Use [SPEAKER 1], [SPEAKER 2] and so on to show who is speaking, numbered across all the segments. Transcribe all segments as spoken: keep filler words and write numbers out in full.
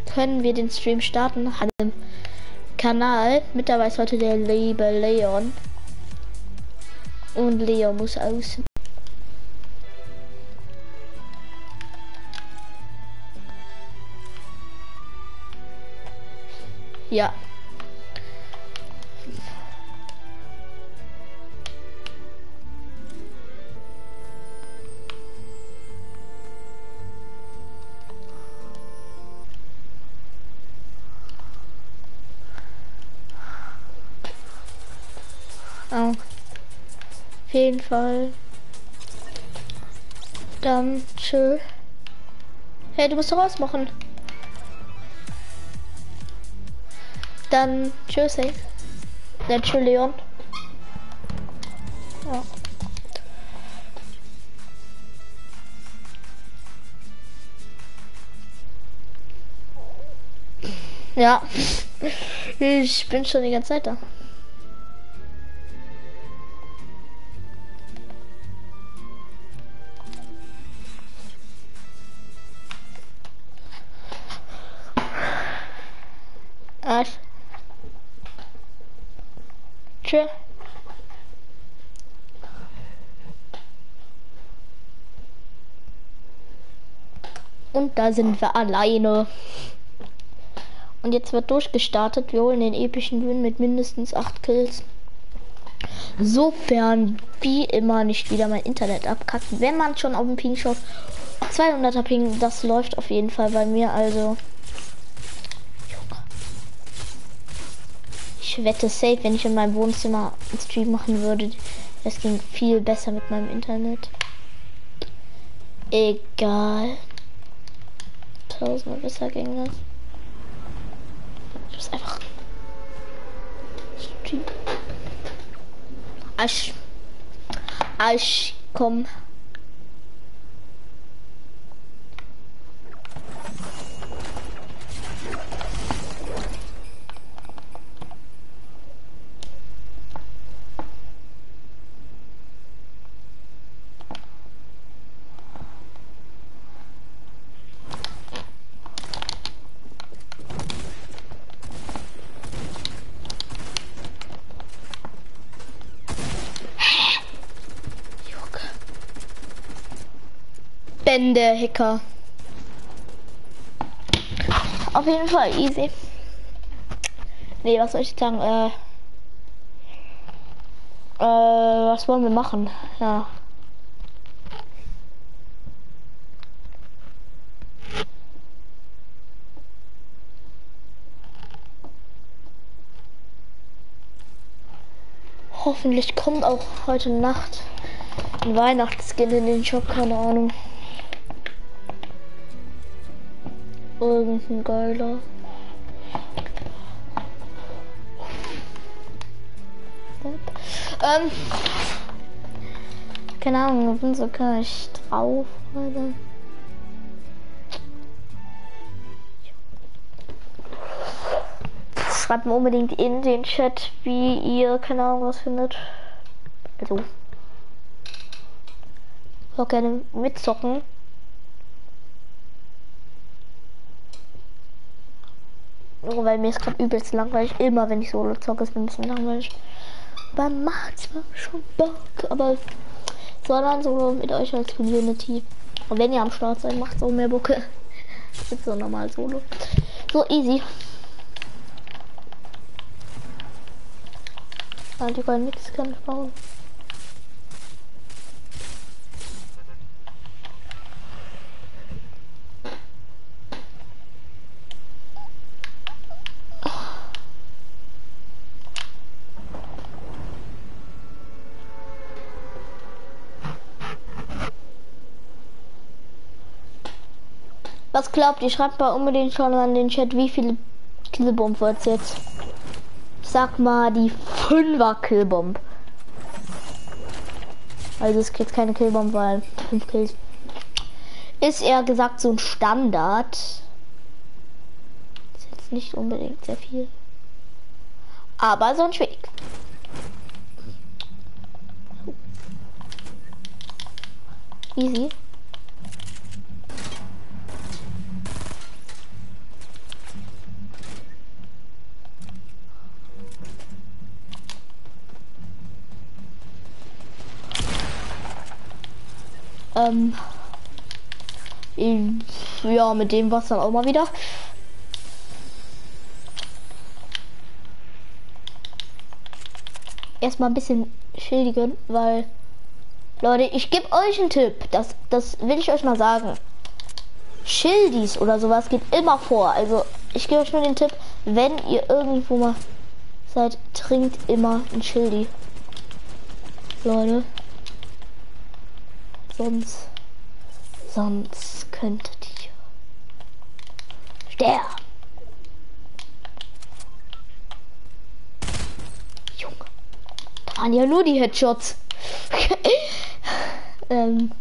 [SPEAKER 1] können wir den Stream starten nach einem Kanal. Mit dabei ist heute der liebe Leon. Und Leon muss aus. Ja. Auf jeden Fall. Dann tschö. Hey, du musst doch ausmachen. Dann tschüss, ey. Dann tschö, Leon. Ja. Ja. Ich bin schon die ganze Zeit da. Arsch. Tschö. Und da sind wir alleine. Und jetzt wird durchgestartet. Wir holen den epischen Win mit mindestens acht Kills. Sofern wie immer nicht wieder mein Internet abkackt. Wenn man schon auf dem Ping schaut. zweihunderter Ping, das läuft auf jeden Fall bei mir. Also ich wette safe, wenn ich in meinem Wohnzimmer einen Stream machen würde. Das ging viel besser mit meinem Internet. Egal. Tausendmal besser ging das. Ich muss einfach Stream. Asch. Asch, komm. Bände, Hacker. Auf jeden Fall easy. Nee, was soll ich sagen? Äh, äh, was wollen wir machen? Ja. Hoffentlich kommt auch heute Nacht ein Weihnachtsskin in den Shop, keine Ahnung. Irgendein geiler. Ähm. Keine Ahnung, ich bin so gar nicht drauf, Leute. Schreibt mir unbedingt in den Chat, wie ihr, keine Ahnung, was findet. Also. Ich will auch gerne mitzocken. Nur weil mir ist gerade übelst langweilig. Immer wenn ich Solo zocke, ist mir ein bisschen langweilig. Aber macht zwar schon Bock, aber sondern Solo mit euch als Community. Und wenn ihr am Start seid, macht es auch mehr Bock. Das ist so normal Solo. So easy. Ah, die können nichts kann ich bauen. Was glaubt ihr? Schreibt mal unbedingt schon an den Chat, wie viele Killbomb wird's jetzt? Sag mal die fünfer Killbomb. Also es gibt keine Killbomb, weil fünf Kills ist eher gesagt so ein Standard. Ist jetzt nicht unbedingt sehr viel. Aber so ein Schweg. Easy. Ähm, ja, mit dem war's dann auch mal wieder. Erstmal ein bisschen schädigen, weil, Leute, ich gebe euch einen Tipp. Das, das will ich euch mal sagen. Schildis oder sowas geht immer vor. Also, ich gebe euch nur den Tipp, wenn ihr irgendwo mal seid, trinkt immer ein Schildi. Leute. Sonst, sonst könntet ihr sterben. Junge. Da waren ja nur die Headshots. ähm.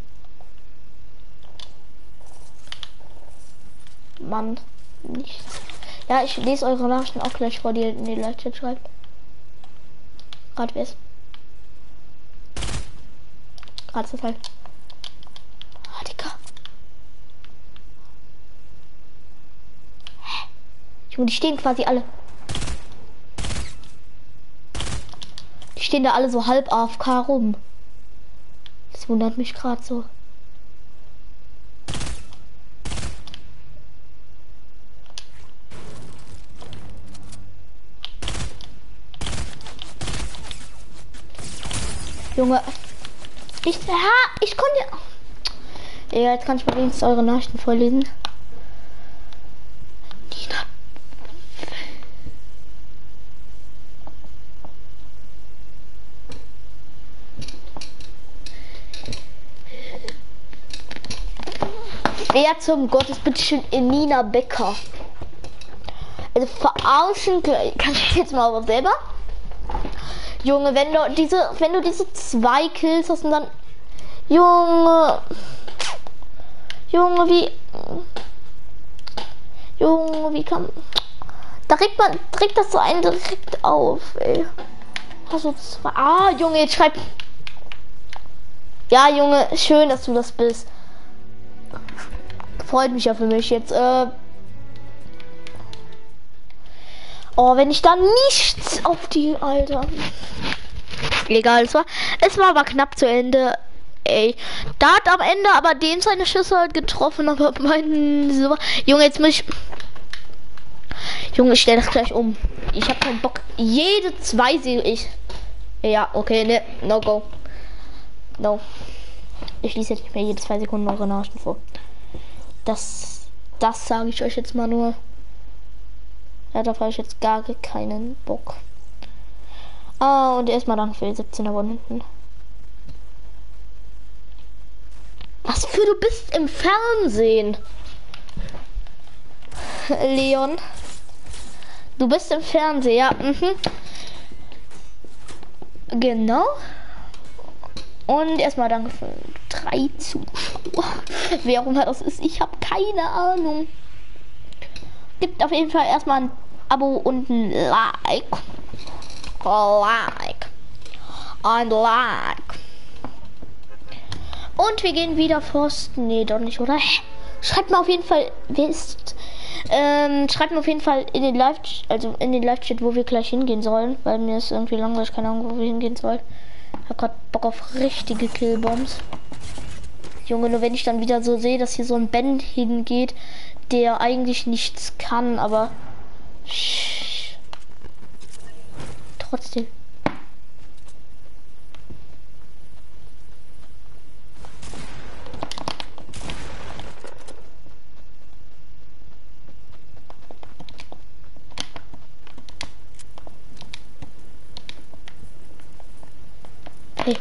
[SPEAKER 1] Mann, nicht. Ja, ich lese eure Nachrichten auch gleich vor, die in die Live-Chat schreibt. Gerade wer ist? Gerade ist das halt. Ah, Digga. Hä? Junge, die stehen quasi alle. Die stehen da alle so halb A F K rum. Das wundert mich gerade so. Junge, ich, ja, ich konnte, ja, jetzt kann ich mal wenigstens eure Nachrichten vorlesen. Nina. Wer zum Gottes bitte schön Nina Becker? Also verarschen kann ich jetzt mal aber selber. Junge, wenn du diese, wenn du diese zwei Kills hast und dann, Junge, Junge, wie, Junge, wie kann, da regt man, trägt das so einen direkt auf, ey. Hast du zwei, ah, Junge, jetzt schreib, ja, Junge, schön, dass du das bist. Freut mich ja für mich jetzt, äh, oh, wenn ich da nichts auf die, Alter. Egal, es war, es war aber knapp zu Ende. Ey, da hat am Ende aber den seine Schüsse halt getroffen, aber mein so, Junge, jetzt muss ich, Junge, ich stell das gleich um. Ich habe keinen Bock. Jede zwei sehe ich. Ja, okay, ne, no go. No. Ich lese jetzt nicht mehr jede zwei Sekunden eure Nachrichten vor. Das, das sage ich euch jetzt mal nur. Ja, da habe ich jetzt gar keinen Bock. Ah, und erstmal danke für die siebzehn Abonnenten. Was für, du bist im Fernsehen. Leon. Du bist im Fernsehen, ja. Mhm. Genau. Und erstmal danke für drei Zuschauer. Wer auch immer das ist, ich habe keine Ahnung. Gibt auf jeden Fall erstmal ein Abo und ein Like. Like. Ein Like. Und wir gehen wieder Forsten. Nee, doch nicht, oder? Schreibt mir auf jeden Fall, wer ist. Ähm, schreibt mir auf jeden Fall in den Live, also in den Live-Chat, wo wir gleich hingehen sollen, weil mir ist irgendwie langweilig, keine Ahnung, wo wir hingehen sollen. Ich hab grad Bock auf richtige Killbombs. Junge, nur wenn ich dann wieder so sehe, dass hier so ein Ben hingeht, der eigentlich nichts kann, aber trotzdem. Hey.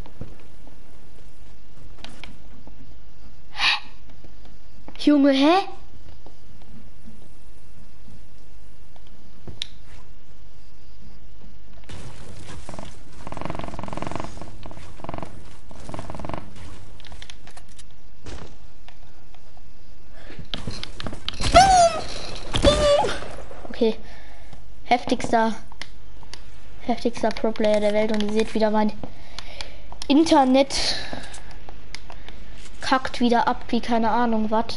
[SPEAKER 1] Junge, hä? Okay. Heftigster. Heftigster Pro-Player der Welt und ihr seht wieder mein Internet kackt wieder ab wie keine Ahnung was.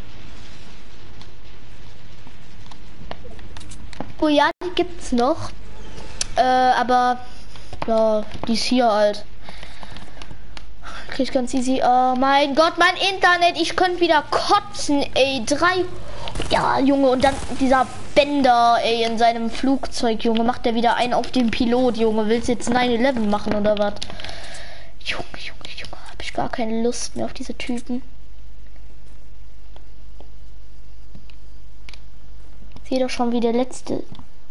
[SPEAKER 1] Oh ja, die gibt's noch. Äh, aber ja, die ist hier halt. Krieg ich ganz easy. Oh mein Gott, mein Internet. Ich könnte wieder kotzen, ey. Drei. Ja, Junge. Und dann dieser Bender, ey, in seinem Flugzeug, Junge. Macht er wieder einen auf den Pilot, Junge. Willst du jetzt neun elf machen oder was? Junge, Junge, Junge. Hab ich gar keine Lust mehr auf diese Typen. Ich sehe doch schon, wie der letzte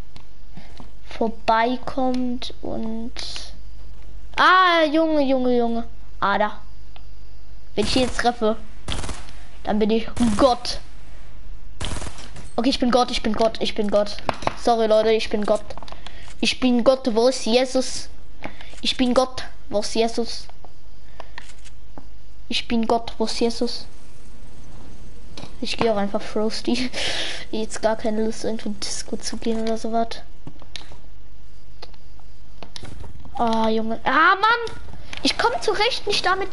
[SPEAKER 1] vorbeikommt und... Ah, Junge, Junge, Junge. Ah, da. Wenn ich ihn jetzt treffe, dann bin ich Gott. Okay, ich bin Gott, ich bin Gott, ich bin Gott. Sorry, Leute, ich bin Gott. Ich bin Gott, wo ist Jesus? Ich bin Gott, wo ist Jesus? Ich bin Gott, wo ist Jesus? Ich gehe auch einfach Frosty. Jetzt gar keine Lust, irgendwo Disco zu gehen oder sowas. Ah, oh, Junge. Ah, Mann! Ich komme zurecht nicht damit.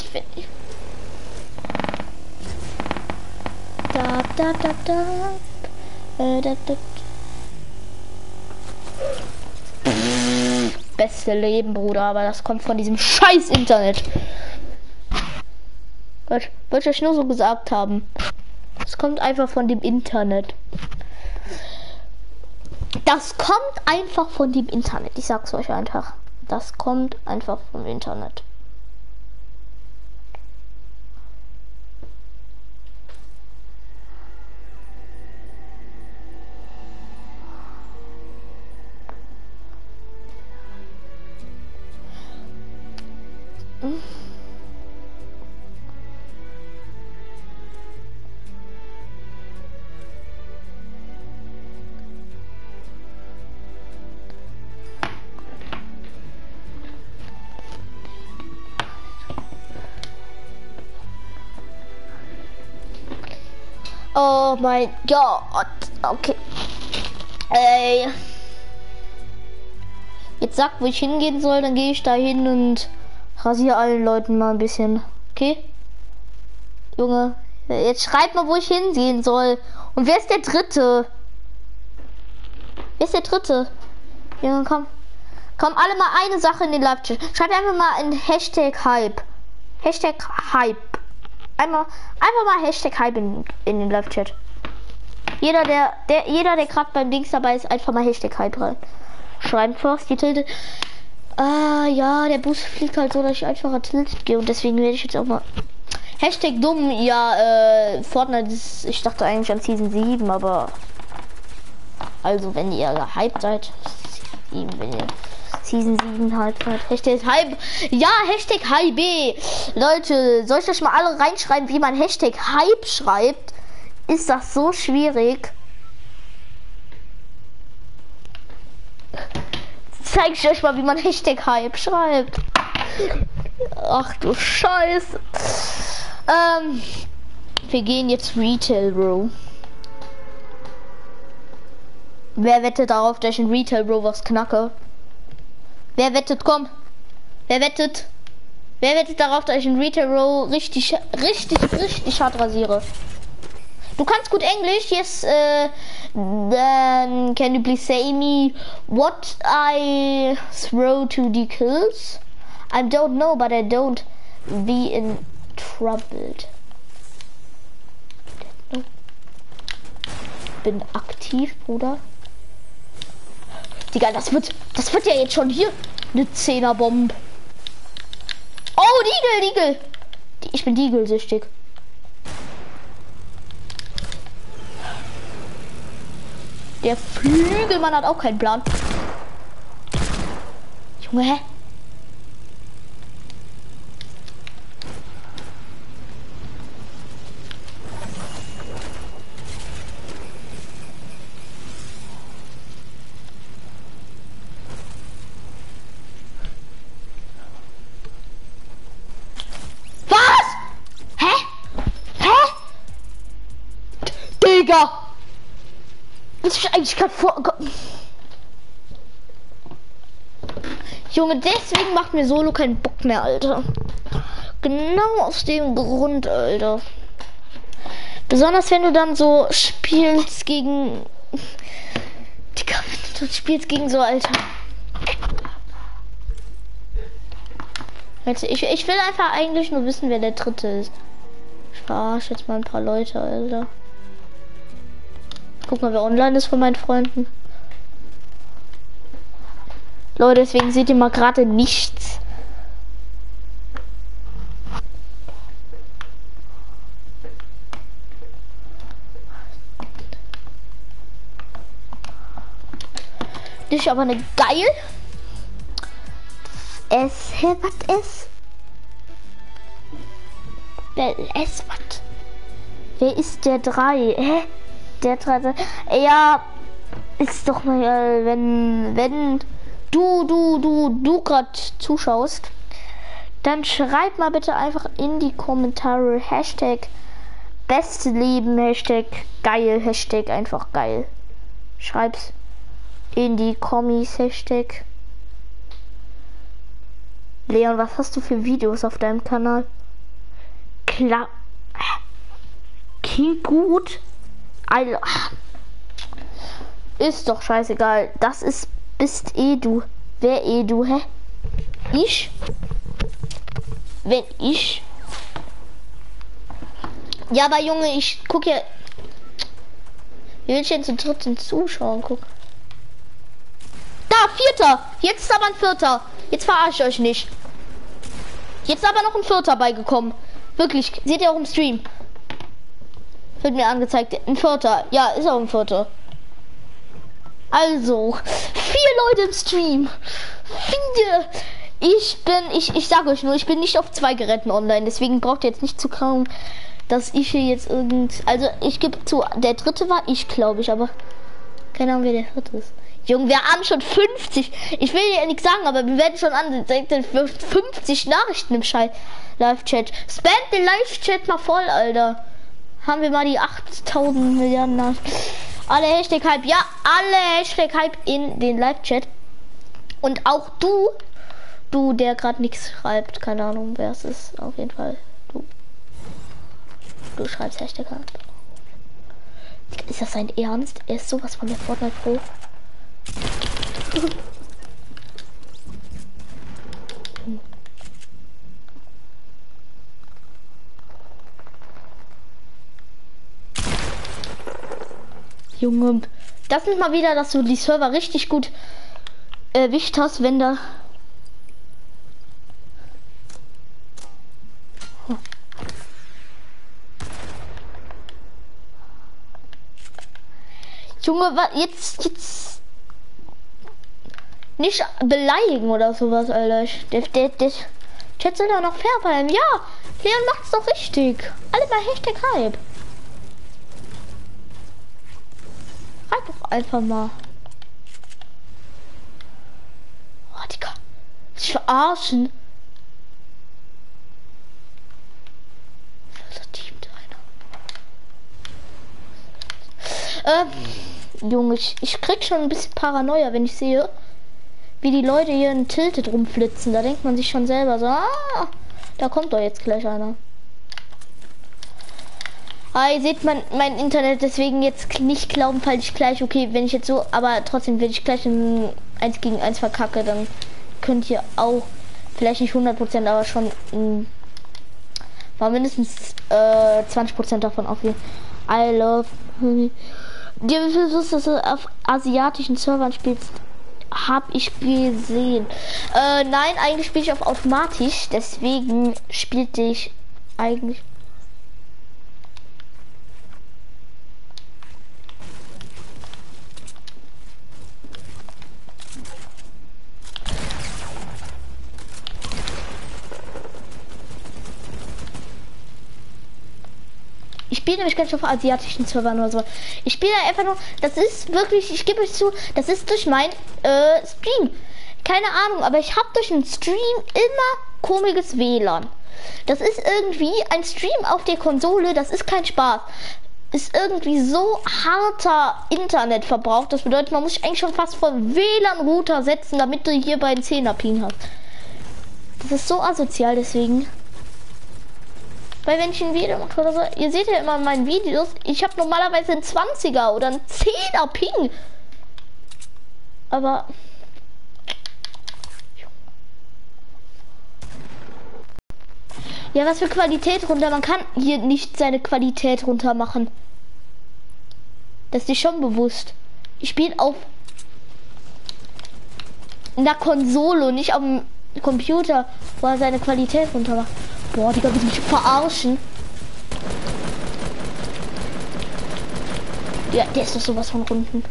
[SPEAKER 1] Da, da, da, da. Äh, da, da. Beste Leben, Bruder, aber das kommt von diesem scheiß Internet. Wollte ich euch nur so gesagt haben. Es kommt einfach von dem Internet. Das kommt einfach von dem Internet. Ich sag's euch einfach. Das kommt einfach vom Internet. Hm. Oh mein Gott. Okay. Ey. Jetzt sagt, wo ich hingehen soll, dann gehe ich da hin und rasiere allen Leuten mal ein bisschen. Okay? Junge, jetzt schreibt mal, wo ich hingehen soll. Und wer ist der Dritte? Wer ist der Dritte? Junge, komm. Komm, alle mal eine Sache in den Live-Chat. Schreibt einfach mal ein Hashtag Hype. Hashtag Hype. Einmal, einfach mal Hashtag Hype in, in den Live-Chat. Jeder, der, der, jeder, der gerade beim Dings dabei ist, einfach mal Hashtag Hype rein. Schreiben first, die Tilde. Ah, ja, der Bus fliegt halt so, dass ich einfach an Tilted gehe und deswegen werde ich jetzt auch mal. Hashtag dumm, ja, äh, Fortnite ist, ich dachte eigentlich an Season sieben, aber. Also, wenn ihr gehypt seid, wenn ihr Season sieben halt seid. Hashtag Hype. Ja, Hashtag Hype. Leute, soll ich euch mal alle reinschreiben, wie man Hashtag Hype schreibt? Ist das so schwierig? Zeige ich euch mal, wie man Hashtag Hype schreibt. Ach du Scheiße. Ähm, wir gehen jetzt Retail Bro. Wer wettet darauf, dass ich in Retail Bro was knacke? Wer wettet, komm. Wer wettet? Wer wettet darauf, dass ich in Retail Bro richtig, richtig, richtig hart rasiere? Du kannst gut Englisch, yes. Uh, then can you please say me what I throw to the kills? I don't know, but I don't be in troubled. Bin aktiv, Bruder. Digga, das wird, das wird ja jetzt schon hier eine Zehner-Bombe. Oh, Diegel, Diegel. Ich bin Diegel-süchtig. Der Flügelmann hat auch keinen Plan. Junge, hä? Digga! Das ist eigentlich gerade vor. Junge, deswegen macht mir Solo keinen Bock mehr, Alter. Genau aus dem Grund, Alter. Besonders wenn du dann so spielst gegen. Digga, wenn du spielst gegen so, Alter. Jetzt, ich, ich will einfach eigentlich nur wissen, wer der dritte ist. Ich verarsche jetzt mal ein paar Leute, Alter. Guck mal, wer online ist von meinen Freunden. Leute, deswegen seht ihr mal gerade nichts. Das ist aber eine geil. Es, hä, was ist? Wer ist was? Wer ist der drei? Hä? Der drei? Ja, ist doch mal, äh, wenn, wenn du, du, du, du gerade zuschaust, dann schreib mal bitte einfach in die Kommentare Hashtag Beste Leben, Hashtag geil, Hashtag einfach geil. Schreib's in die Kommis, Hashtag. Leon, was hast du für Videos auf deinem Kanal? Klar. Klingt gut. Alter. Ist doch scheißegal. Das ist, bist eh du. Wer eh du, hä? Ich? Wenn ich? Ja, aber Junge, ich guck ja. Wie will ich denn zu dritten zuschauen? Guck. Da, vierter. Jetzt ist aber ein vierter. Jetzt verarsche ich euch nicht. Jetzt ist aber noch ein vierter beigekommen. Wirklich, seht ihr auch im Stream. Wird mir angezeigt. Ein vierter. Ja, ist auch ein vierter. Also, vier Leute im Stream. Vier. Ich bin, ich, ich sage euch nur, ich bin nicht auf zwei Geräten online. Deswegen braucht ihr jetzt nicht zu kaum, dass ich hier jetzt irgend... Also, ich gebe zu, der dritte war ich, glaube ich. Aber keine Ahnung, wer der vierte ist. Junge, wir haben schon fünfzig. Ich will ja nichts sagen, aber wir werden schon an fünfzig Nachrichten im Scheiß Live-Chat. Spam den Live-Chat mal voll, Alter. Haben wir mal die achttausend Milliarden Nachrichten. Alle Hashtag Hype, ja, alle Hashtag Hype in den Live-Chat. Und auch du, du, der gerade nichts schreibt, keine Ahnung, wer es ist, auf jeden Fall. Du. Du schreibst Hashtag Hype. Ist das sein Ernst? Er ist sowas von der Fortnite Pro. Junge, das ist mal wieder, dass du die Server richtig gut erwischt hast, wenn da... Oh. Junge, was jetzt, jetzt nicht beleidigen oder sowas, Alter. Der, der, der Chat soll da noch fair bleiben. Ja, Leon macht's doch richtig. Alle mal Hashtag Hype. Halt doch einfach mal. Oh, Digga. Ich verarschen. Ähm, Junge, ich, ich krieg schon ein bisschen Paranoia, wenn ich sehe, wie die Leute hier in Tilted rumflitzen. Da denkt man sich schon selber so, ah, da kommt doch jetzt gleich einer. Ah, ihr seht mein, mein Internet, deswegen jetzt nicht glauben, falls ich gleich, okay, wenn ich jetzt so, aber trotzdem, wenn ich gleich ein eins gegen eins verkacke, dann könnt ihr auch, vielleicht nicht hundert Prozent, aber schon mh, mal mindestens äh, zwanzig Prozent davon aufgehen. I love dir, wie viel Lust, dass du auf asiatischen Servern spielst, habe ich gesehen. Äh, nein, eigentlich spiele ich auf automatisch, deswegen spielte ich eigentlich. Ich spiele nämlich gar nicht auf asiatischen Servern oder so. Ich spiele einfach nur, das ist wirklich, ich gebe euch zu, das ist durch mein äh, Stream. Keine Ahnung, aber ich habe durch den Stream immer komisches W L A N. Das ist irgendwie ein Stream auf der Konsole, das ist kein Spaß. Ist irgendwie so harter Internetverbrauch. Das bedeutet, man muss sich eigentlich schon fast vom W L A N-Router setzen, damit du hier bei den zehner Ping hast. Das ist so asozial, deswegen. Weil wenn ich ein Video mache oder so, ihr seht ja immer in meinen Videos, ich habe normalerweise einen zwanziger oder einen zehner Ping. Aber Ja, was für Qualität runter? Man kann hier nicht seine Qualität runter machen. Das ist dir schon bewusst. Ich spiele auf einer Konsole und nicht auf dem Computer, wo er seine Qualität runter macht. Boah, Digga, will mich verarschen. Ja, der ist doch sowas von runden.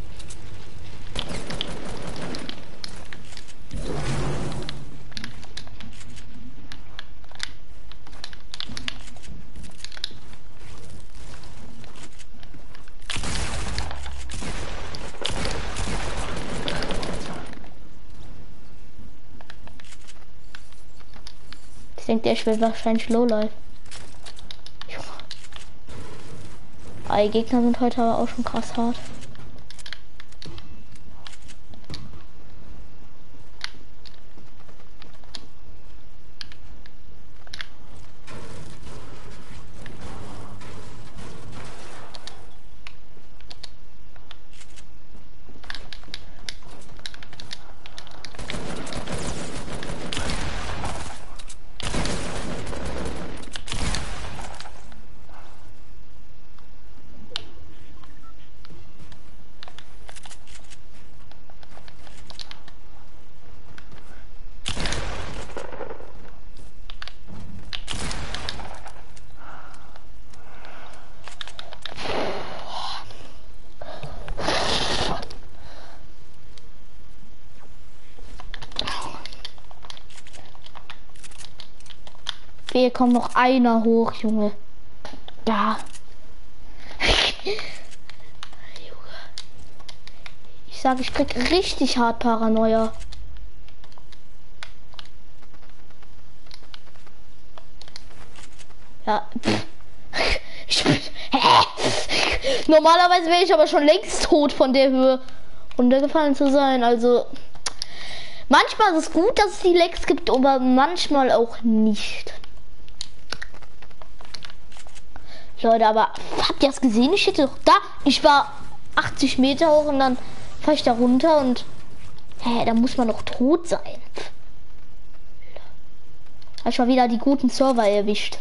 [SPEAKER 1] Ich denke, der spielt wahrscheinlich Lowlife. Die Gegner sind heute aber auch schon krass hart. Hier kommt noch einer hoch, Junge. Da. Ich sage, ich krieg richtig hart Paranoia. Ja. Ich bin, normalerweise wäre ich aber schon längst tot von der Höhe runtergefallen zu sein. Also manchmal ist es gut, dass es die Lags gibt, aber manchmal auch nicht. Leute, aber habt ihr das gesehen? Ich hätte doch da, ich war achtzig Meter hoch und dann fahre ich da runter und hä, da muss man doch tot sein. Habe ich mal wieder die guten Server erwischt.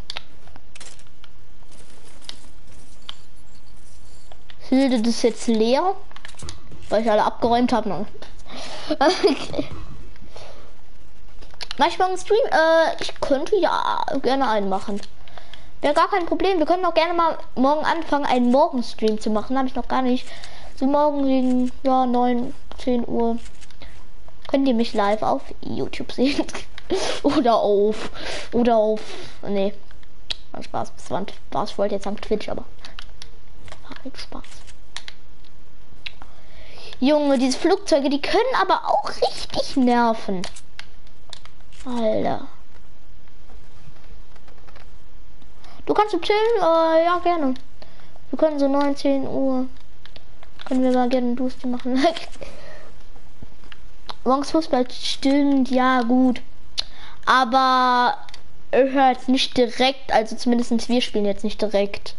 [SPEAKER 1] Hilde das jetzt leer, weil ich alle abgeräumt habe. Okay. Manchmal ein Stream, äh, ich könnte ja gerne einen machen. Wäre gar kein Problem. Wir können auch gerne mal morgen anfangen, einen Morgenstream zu machen. Habe ich noch gar nicht. So morgen gegen ja, neun, zehn Uhr könnt ihr mich live auf YouTube sehen. oder auf. Oder auf. Nee. Spaß. Das war Spaß. Ich wollte jetzt sagen Twitch, aber. Halt Spaß. Junge, diese Flugzeuge, die können aber auch richtig nerven. Alter. Du kannst chillen? Äh, ja, gerne. Wir können so neunzehn Uhr. Können wir mal gerne Duste machen. Morgens Fußball stimmt, ja gut. Aber ich höre jetzt nicht direkt, also zumindest wir spielen jetzt nicht direkt.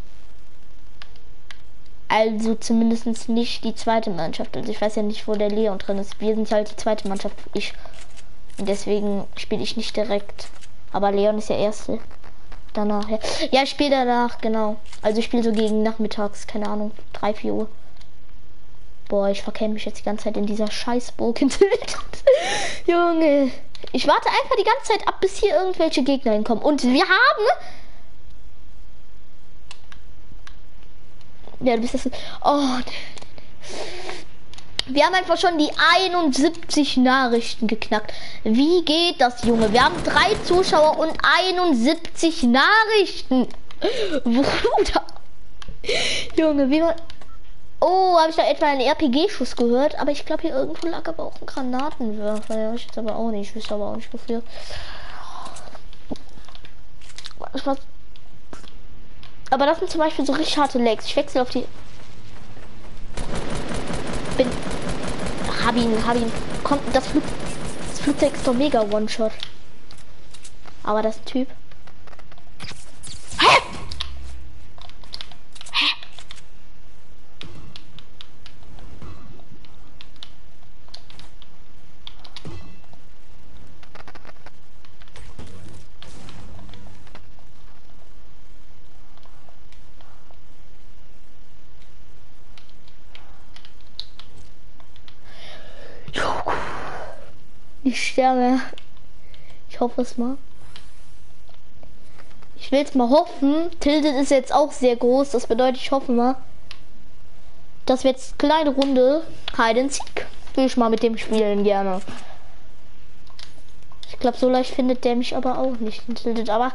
[SPEAKER 1] Also zumindest nicht die zweite Mannschaft. Also ich weiß ja nicht, wo der Leon drin ist. Wir sind halt die zweite Mannschaft. Ich. Und deswegen spiele ich nicht direkt. Aber Leon ist der erste. Danach, ja. Ja, ich spiele danach, genau. Also ich spiele so gegen nachmittags, keine Ahnung, drei, vier Uhr. Boah, ich verkenne mich jetzt die ganze Zeit in dieser Scheißburg. Junge. Ich warte einfach die ganze Zeit ab, bis hier irgendwelche Gegner hinkommen. Und wir haben... Ja, du bist das... Oh. Wir haben einfach schon die einundsiebzig Nachrichten geknackt. Wie geht das, Junge? Wir haben drei Zuschauer und einundsiebzig Nachrichten. Bruder. Junge, wie man... Oh, habe ich da etwa einen R P G-Schuss gehört? Aber ich glaube, hier irgendwo lag aber auch ein Granatenwerfer. Ja, ich jetzt aber auch nicht. Ich wüsste aber auch nicht, wofür. Was? Aber das sind zum Beispiel so richtig harte Lags. Ich wechsle auf die... Bin... Hab ihn, hab ihn. Kommt, das, Flug, das Flugzeug ist doch mega One-Shot. Aber das Typ. Hä? Hä? Ich sterbe. Ich hoffe es mal. Ich will es mal hoffen. Tilted ist jetzt auch sehr groß. Das bedeutet, ich hoffe mal, dass wir jetzt kleine Runde Hide and Seek. Will ich mal mit dem spielen gerne. Ich glaube, so leicht findet der mich aber auch nicht. Tilted, aber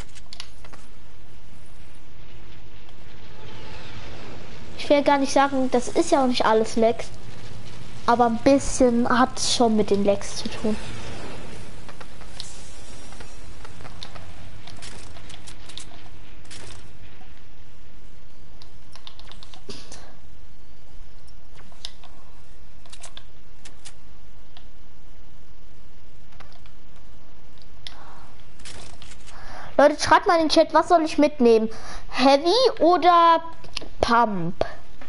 [SPEAKER 1] ich will gar nicht sagen, das ist ja auch nicht alles Lags. Aber ein bisschen hat es schon mit den Lags zu tun. Leute, schreibt mal in den Chat, was soll ich mitnehmen? Heavy oder Pump?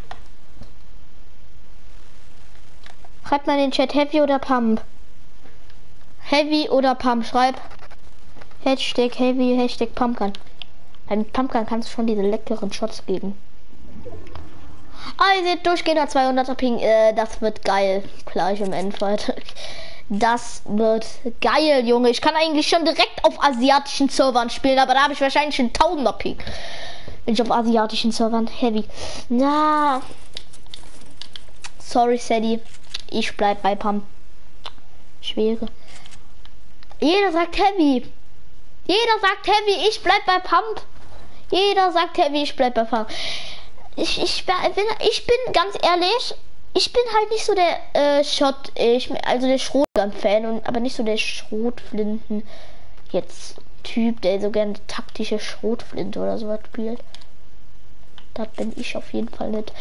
[SPEAKER 1] Schreibt mal in den Chat, Heavy oder Pump? Heavy oder Pump? Schreib Hashtag Heavy, Hashtag Pumpgun. Beim Pumpgun kannst du schon diese leckeren Shots geben. Ah, ihr seht, durchgehender zweihunderter Ping. Äh, das wird geil. Gleich im Endfight. Das wird geil, Junge. Ich kann eigentlich schon direkt auf asiatischen Servern spielen, aber da habe ich wahrscheinlich schon tausender Ping. Wenn ich auf asiatischen Servern Heavy. Na. Sorry, Sadie. Ich bleib bei Pump. Schwere. Jeder sagt Heavy. Jeder sagt Heavy. Ich bleib bei Pump. Jeder sagt Heavy. Ich bleib bei Pump. Ich, ich, bin, ich bin ganz ehrlich. Ich bin halt nicht so der äh, Shot, ich, also der Schrotgun-Fan, und aber nicht so der Schrotflinten jetzt Typ, der so gerne taktische Schrotflinte oder sowas spielt. Da bin ich auf jeden Fall nicht.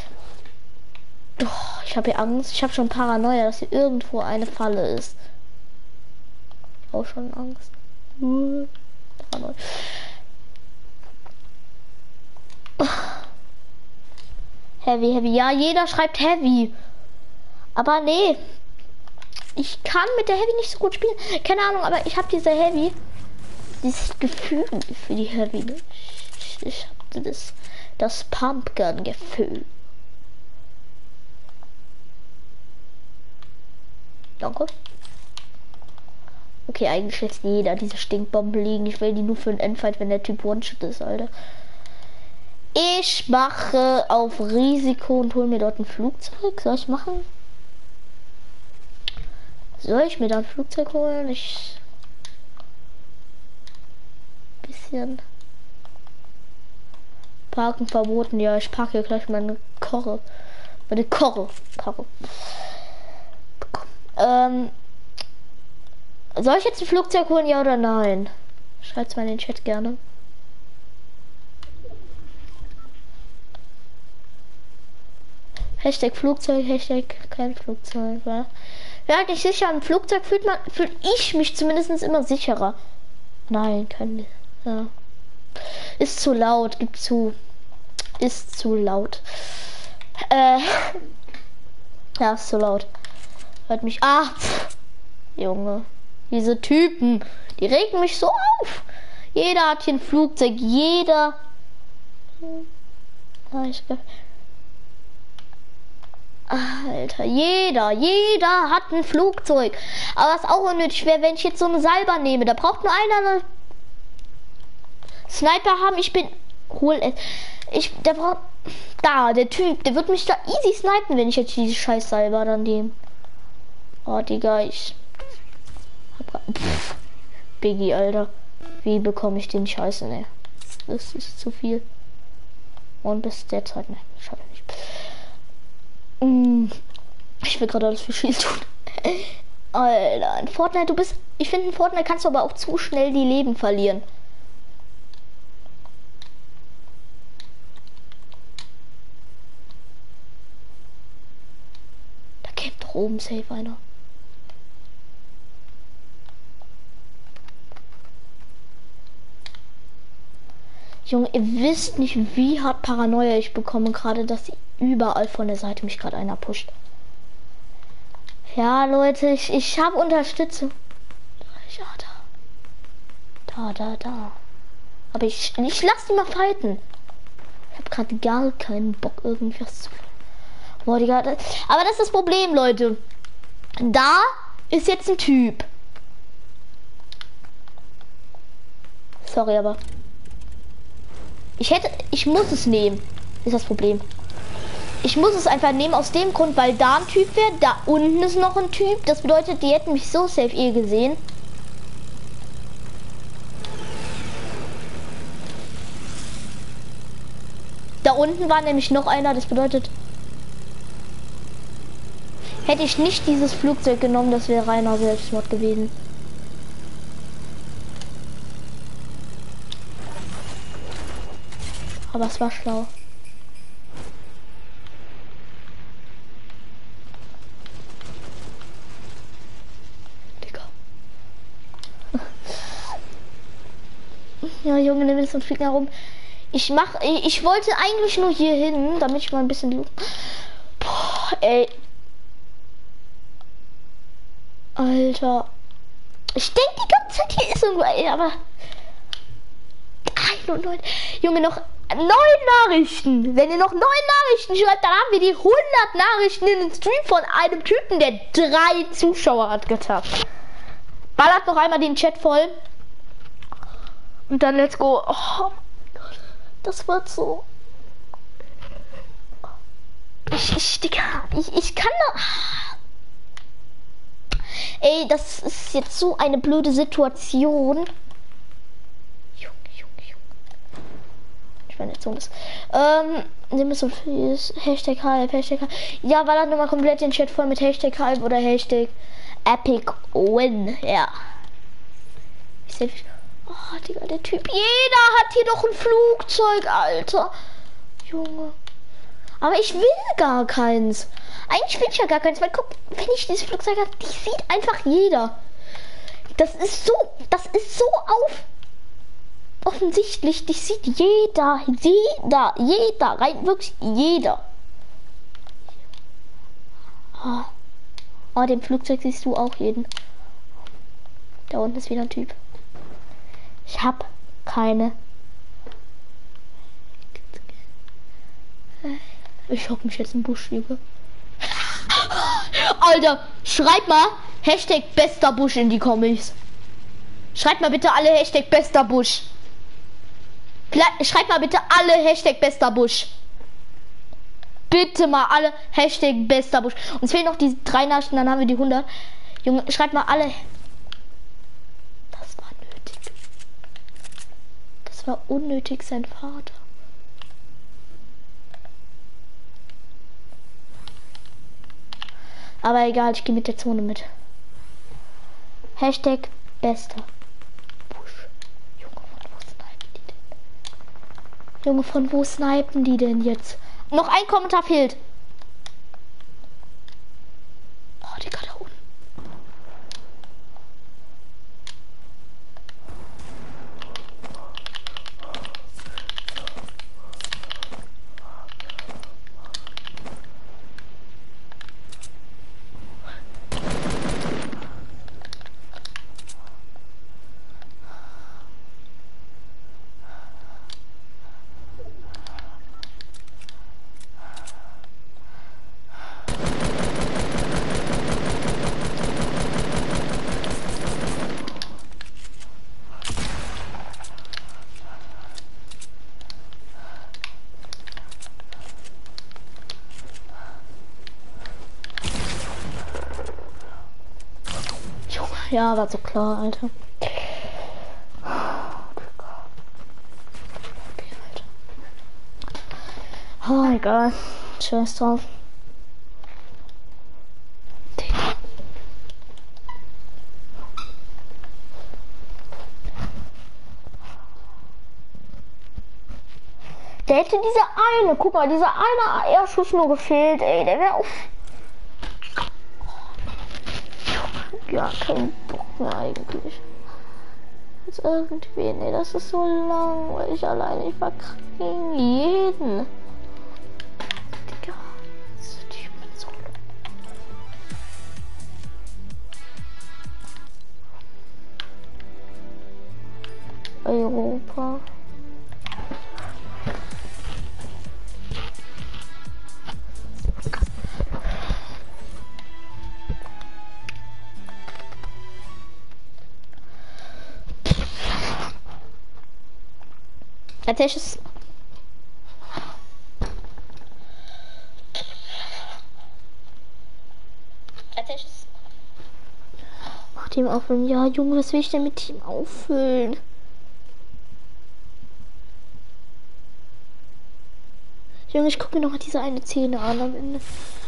[SPEAKER 1] Doch, ich habe hier Angst. Ich habe schon Paranoia, dass hier irgendwo eine Falle ist. Auch schon Angst. Uh, Paranoia. Heavy, Heavy. Ja, jeder schreibt Heavy. Aber nee. Ich kann mit der Heavy nicht so gut spielen. Keine Ahnung, aber ich habe diese Heavy. Dieses Gefühl für die Heavy. Ich, ich habe das, das Pumpgun-Gefühl. Danke. Okay, eigentlich lässt jeder diese Stinkbomben liegen. Ich will die nur für einen Endfight, wenn der Typ One-Shot ist, Alter. Ich mache auf Risiko und hole mir dort ein Flugzeug. Soll ich machen? Soll ich mir da ein Flugzeug holen? Ich... Bisschen... Parken verboten. Ja, ich parke hier gleich meine Korre. Meine Korre. Karre. Ähm... Soll ich jetzt ein Flugzeug holen, ja oder nein? Schreibt's mal in den Chat gerne. Hashtag Flugzeug, Hashtag kein Flugzeug, wa? Ja, nicht sicher. Im Flugzeug fühlt man, fühle ich mich zumindest immer sicherer. Nein, kann, ja. Ist zu laut, gib zu. Ist zu laut. Äh. Ja, ist zu laut. Hört mich. Ah! Junge. Diese Typen, die regen mich so auf. Jeder hat hier ein Flugzeug. Jeder. Ah, ich Alter, jeder, jeder hat ein Flugzeug. Aber was auch unnötig wäre, wenn ich jetzt so eine Salber nehme. Da braucht nur einer eine Sniper haben. Ich bin... Hol es. Ich... Der braucht... Da, der Typ, der wird mich da easy snipen, wenn ich jetzt diese scheiß Salber dann nehme. Oh, Digga, ich... Hab Pff, Biggie, Alter. Wie bekomme ich den Scheiße, ne? Das ist zu viel. Und bis der Zeit, ne? Schade nicht. Ich will gerade alles für Shield tun. Alter, in Fortnite, du bist... Ich finde, in Fortnite kannst du aber auch zu schnell die Leben verlieren. Da kämpft doch oben safe einer. Junge, ihr wisst nicht, wie hart Paranoia ich bekomme, gerade dass überall von der Seite mich gerade einer pusht. Ja, Leute, ich, ich habe Unterstützung. Ja, da. Da, da, da. Aber ich, ich lasse die mal fighten. Ich habe gerade gar keinen Bock, irgendwas zu... Boah, Digga, das, aber das ist das Problem, Leute. Da ist jetzt ein Typ. Sorry, aber ich hätte, ich muss es nehmen, ist das Problem. Ich muss es einfach nehmen aus dem Grund, weil da ein Typ wäre, da unten ist noch ein Typ. Das bedeutet, die hätten mich so safe eh gesehen. Da unten war nämlich noch einer, das bedeutet, hätte ich nicht dieses Flugzeug genommen, das wäre reiner Selbstmord gewesen. Aber es war schlau. Digga. Ja, Junge, nimm jetzt und fliegen herum. Ich mach, ich, ich wollte eigentlich nur hier hin, damit ich mal ein bisschen... Boah, ey. Alter. Ich denke die ganze Zeit, hier ist irgendwo, ey, aber... einundneunzig. Junge, noch neun Nachrichten. Wenn ihr noch neun Nachrichten schreibt, dann haben wir die hundert Nachrichten in den Stream von einem Typen, der drei Zuschauer hat getappt. Ballert noch einmal den Chat voll. Und dann let's go. Oh, das wird so. Ich, ich, Digga, ich, ich kann da... Ey, das ist jetzt so eine blöde Situation. Junge, Junge, Junge. Ich meine, jetzt so ist. Ähm, nehmen wir so viel. Hashtag Halb, Hashtag Halb. Ja, war dann nochmal komplett den Chat voll mit Hashtag Halb oder Hashtag Epic Win. Ja. Ich sehe. Oh, Digga, der Typ. Jeder hat hier doch ein Flugzeug, Alter. Junge. Aber ich will gar keins. Eigentlich will ich ja gar keins, weil guck, wenn ich dieses Flugzeug habe, die sieht einfach jeder. Das ist so, das ist so auf offensichtlich, die sieht jeder, jeder, jeder, rein wirklich jeder. Oh, oh, dem Flugzeug siehst du auch jeden. Da unten ist wieder ein Typ. Ich hab keine. Ich hock mich jetzt im Busch, Junge. Alter, schreibt mal Hashtag bester Busch in die Comics. Schreibt mal bitte alle Hashtag bester Busch. Schreibt mal bitte alle Hashtag bester Busch. Bitte mal alle Hashtag bester Busch. Uns fehlen noch die drei Nachrichten, dann haben wir die hundert. Junge, schreibt mal alle. Das war nötig. Das war unnötig, sein Vater. Aber egal, ich gehe mit der Zone mit. Hashtag bester Busch. Junge, von wo snipen die denn? Junge, von wo snipen die denn jetzt? Noch ein Kommentar fehlt. Oh, Digga, da unten. Ja, war so klar, Alter. Oh, egal. Scheiß drauf. Der hätte diese eine, guck mal, dieser eine Eierschuss nur gefehlt, ey. Der wäre auf. Ja, kein Bock mehr eigentlich. Jetzt irgendwie, nee, das ist so lang, weil ich alleine, ich verkacke gegen jeden. Digga, das ist die mit so. Europa. Als erstes. Als erstes. Mach Team auffüllen. Ja, Junge, was will ich denn mit Team auffüllen? Junge, ich gucke mir noch mal diese eine Szene an am Ende.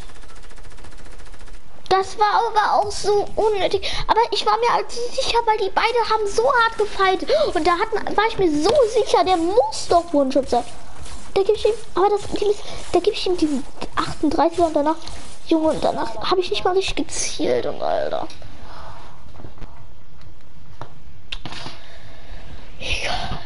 [SPEAKER 1] Das war aber auch so unnötig. Aber ich war mir halt sicher, weil die beide haben so hart gefightet. Und da hatten, war ich mir so sicher, der muss doch One-Shot sein. Da gebe ich ihm, aber das, da gebe ich ihm diesen achtunddreißiger und danach, Junge, und danach habe ich nicht mal richtig gezielt und Alter. Egal.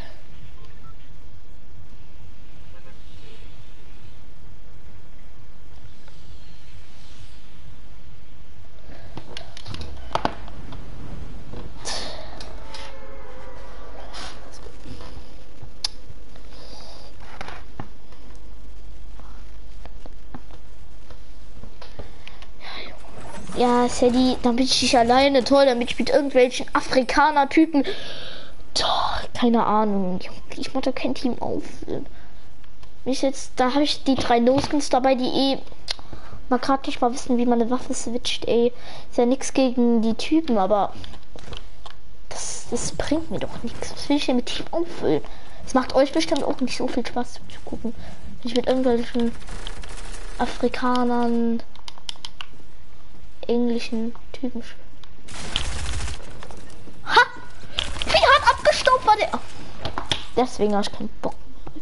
[SPEAKER 1] Ja, Sadie, dann bin ich nicht alleine. Toll, dann bin ich mit irgendwelchen Afrikaner-Typen. Keine Ahnung. Ich mache da kein Team auf. Mich jetzt, da habe ich die drei No-Skins dabei, die eh mal gerade nicht mal wissen, wie man eine Waffe switcht. Ey, ist ja nichts gegen die Typen, aber das, das bringt mir doch nichts. Was will ich denn mit Team auffüllen? Es macht euch bestimmt auch nicht so viel Spaß zu gucken. Wenn ich mit irgendwelchen Afrikanern, englischen Typen. Ha! Wie hart abgestaubt war der. Deswegen habe ich keinen Bock.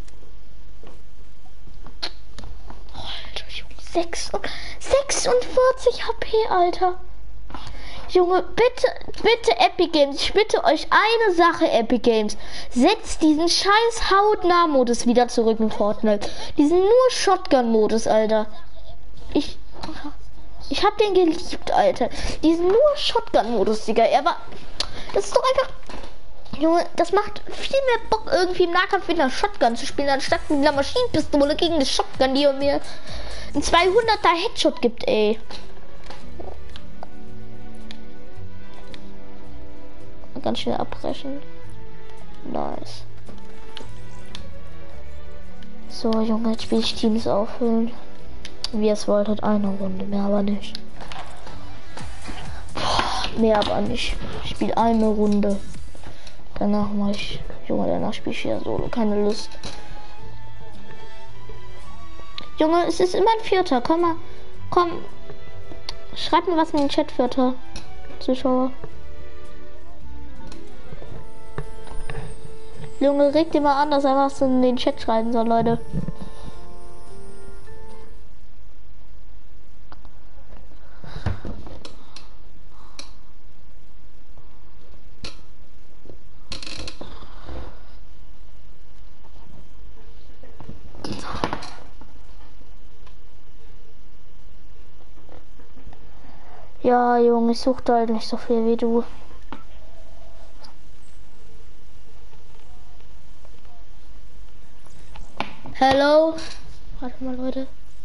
[SPEAKER 1] Alter, Junge. sechsundvierzig H P, Alter. Junge, bitte, bitte Epic Games. Ich bitte euch eine Sache, Epic Games. Setzt diesen scheiß Hautnah-Modus wieder zurück in Fortnite. Diesen nur Shotgun-Modus, Alter. Ich... Ich hab den geliebt, Alter. Diesen nur Shotgun-Modus, Digga. Er war... Das ist doch einfach... Junge, das macht viel mehr Bock, irgendwie im Nahkampf mit einer Shotgun zu spielen, anstatt mit einer Maschinenpistole gegen eine Shotgun, die mir einen zweihunderter Headshot gibt, ey. Ganz schnell abbrechen. Nice. So, Junge, jetzt will ich Teams auffüllen. Wie es wollt, hat eine Runde, mehr aber nicht. Boah, mehr aber nicht. Ich spiele eine Runde. Danach mache ich, Junge, danach spiele ich ja solo. Keine Lust. Junge, es ist immer ein Vierter. Komm mal, komm. Schreib mir was in den Chat, Vierter. Zuschauer. Junge, reg dir mal an, dass er was in den Chat schreiben soll, Leute. Ja, Junge, ich suchte halt nicht so viel wie du. Hallo? Warte mal, Leute.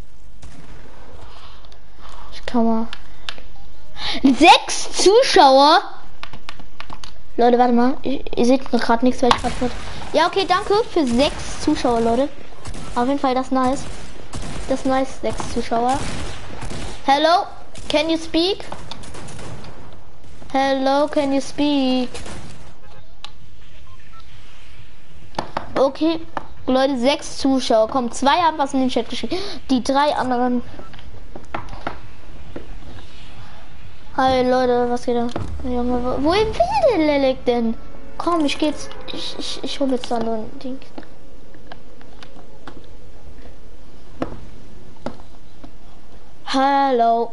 [SPEAKER 1] Ich kann mal. Sechs Zuschauer? Leute, warte mal. Ich, ihr seht gerade nichts, weil ich gerade. Ja, okay, danke für sechs Zuschauer, Leute. Auf jeden Fall das nice. Das nice, sechs Zuschauer. Hello? Can you speak? Hello, can you speak? Okay, Leute, sechs Zuschauer. Kommen, zwei haben was in den Chat geschrieben. Die drei anderen. Hi Leute, was geht da? Junge, wohin will der Lelek denn? Komm, ich geh jetzt. Ich, ich, ich hol jetzt da nur ein Ding. Hallo.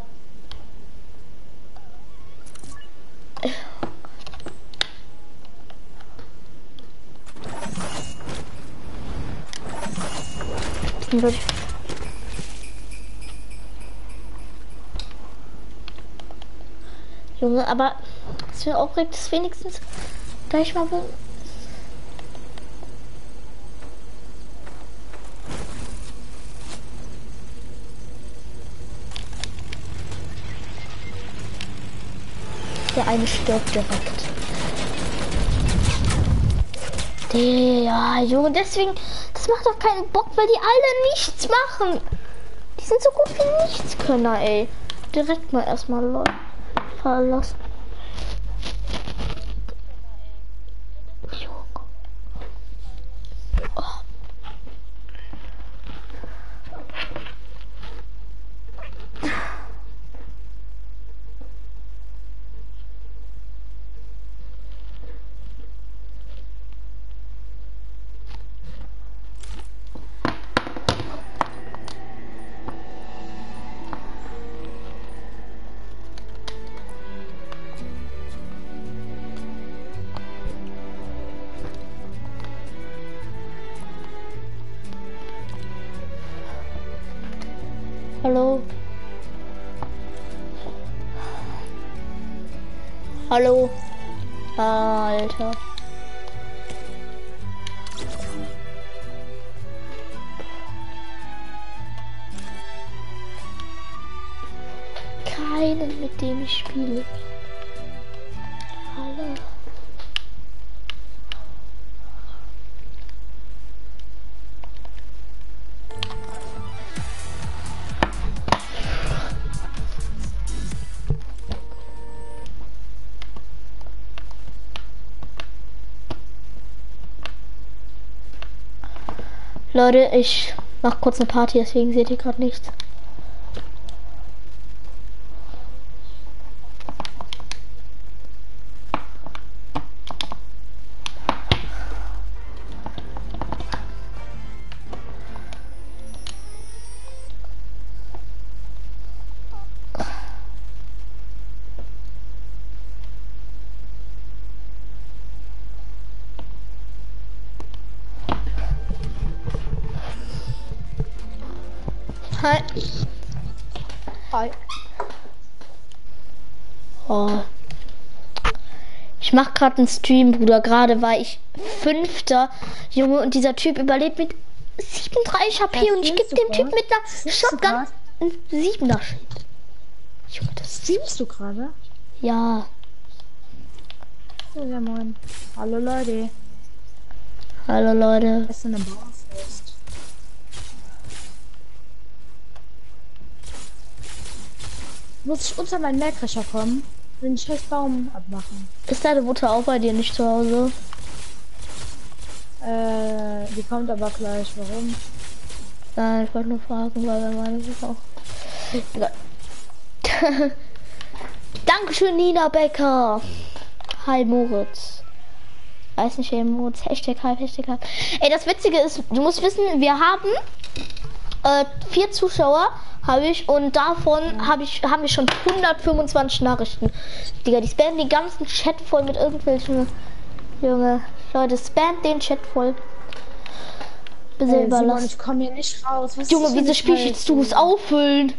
[SPEAKER 1] Junge, aber es wäre aufregend, ist wenigstens gleich mal wo. Der eine stirbt direkt. Ja, Junge, deswegen, das macht doch keinen Bock, weil die alle nichts machen. Die sind so gut wie Nichtskönner, ey. Direkt mal erstmal Leute verlassen. Junge. Oh. Hallo. Hallo. Alter. Keinen, mit dem ich spiele. Hallo. Leute, ich mach kurz eine Party, deswegen seht ihr gerade nichts. Hi. Hi. Oh. Ich mach gerade einen Stream, Bruder. Gerade war ich Fünfter, Junge, und dieser Typ überlebt mit siebenunddreißig H P und ich gebe dem Typ mit einer Shotgun einen siebener Schild. Junge, das
[SPEAKER 2] streamst du gerade?
[SPEAKER 1] Ja.
[SPEAKER 2] Oh, ja, moin. Hallo Leute.
[SPEAKER 1] Hallo Leute.
[SPEAKER 2] Das ist eine Bauernfest. Muss ich unter meinen Mähdrescher kommen? Den scheiß Baum abmachen.
[SPEAKER 1] Ist deine Mutter auch bei dir nicht zu Hause?
[SPEAKER 2] Äh, die kommt aber gleich. Warum?
[SPEAKER 1] Nein, ich wollte nur fragen, weil wir meine Mutter auch. Egal. Dankeschön, Nina Becker. Hi, Moritz. Weiß nicht, wer Moritz. Hashtag Hi, Hashtag Hi. Ey, das Witzige ist, du musst wissen, wir haben äh, vier Zuschauer. Habe ich und davon ja. habe ich haben wir schon hundertfünfundzwanzig Nachrichten. Digga, die spammen den ganzen Chat voll mit irgendwelchen Junge Leute, spammt den Chat voll.
[SPEAKER 2] Ey, Simon, ich komme hier nicht raus. Was
[SPEAKER 1] Junge, wieso spielst du es auffüllen?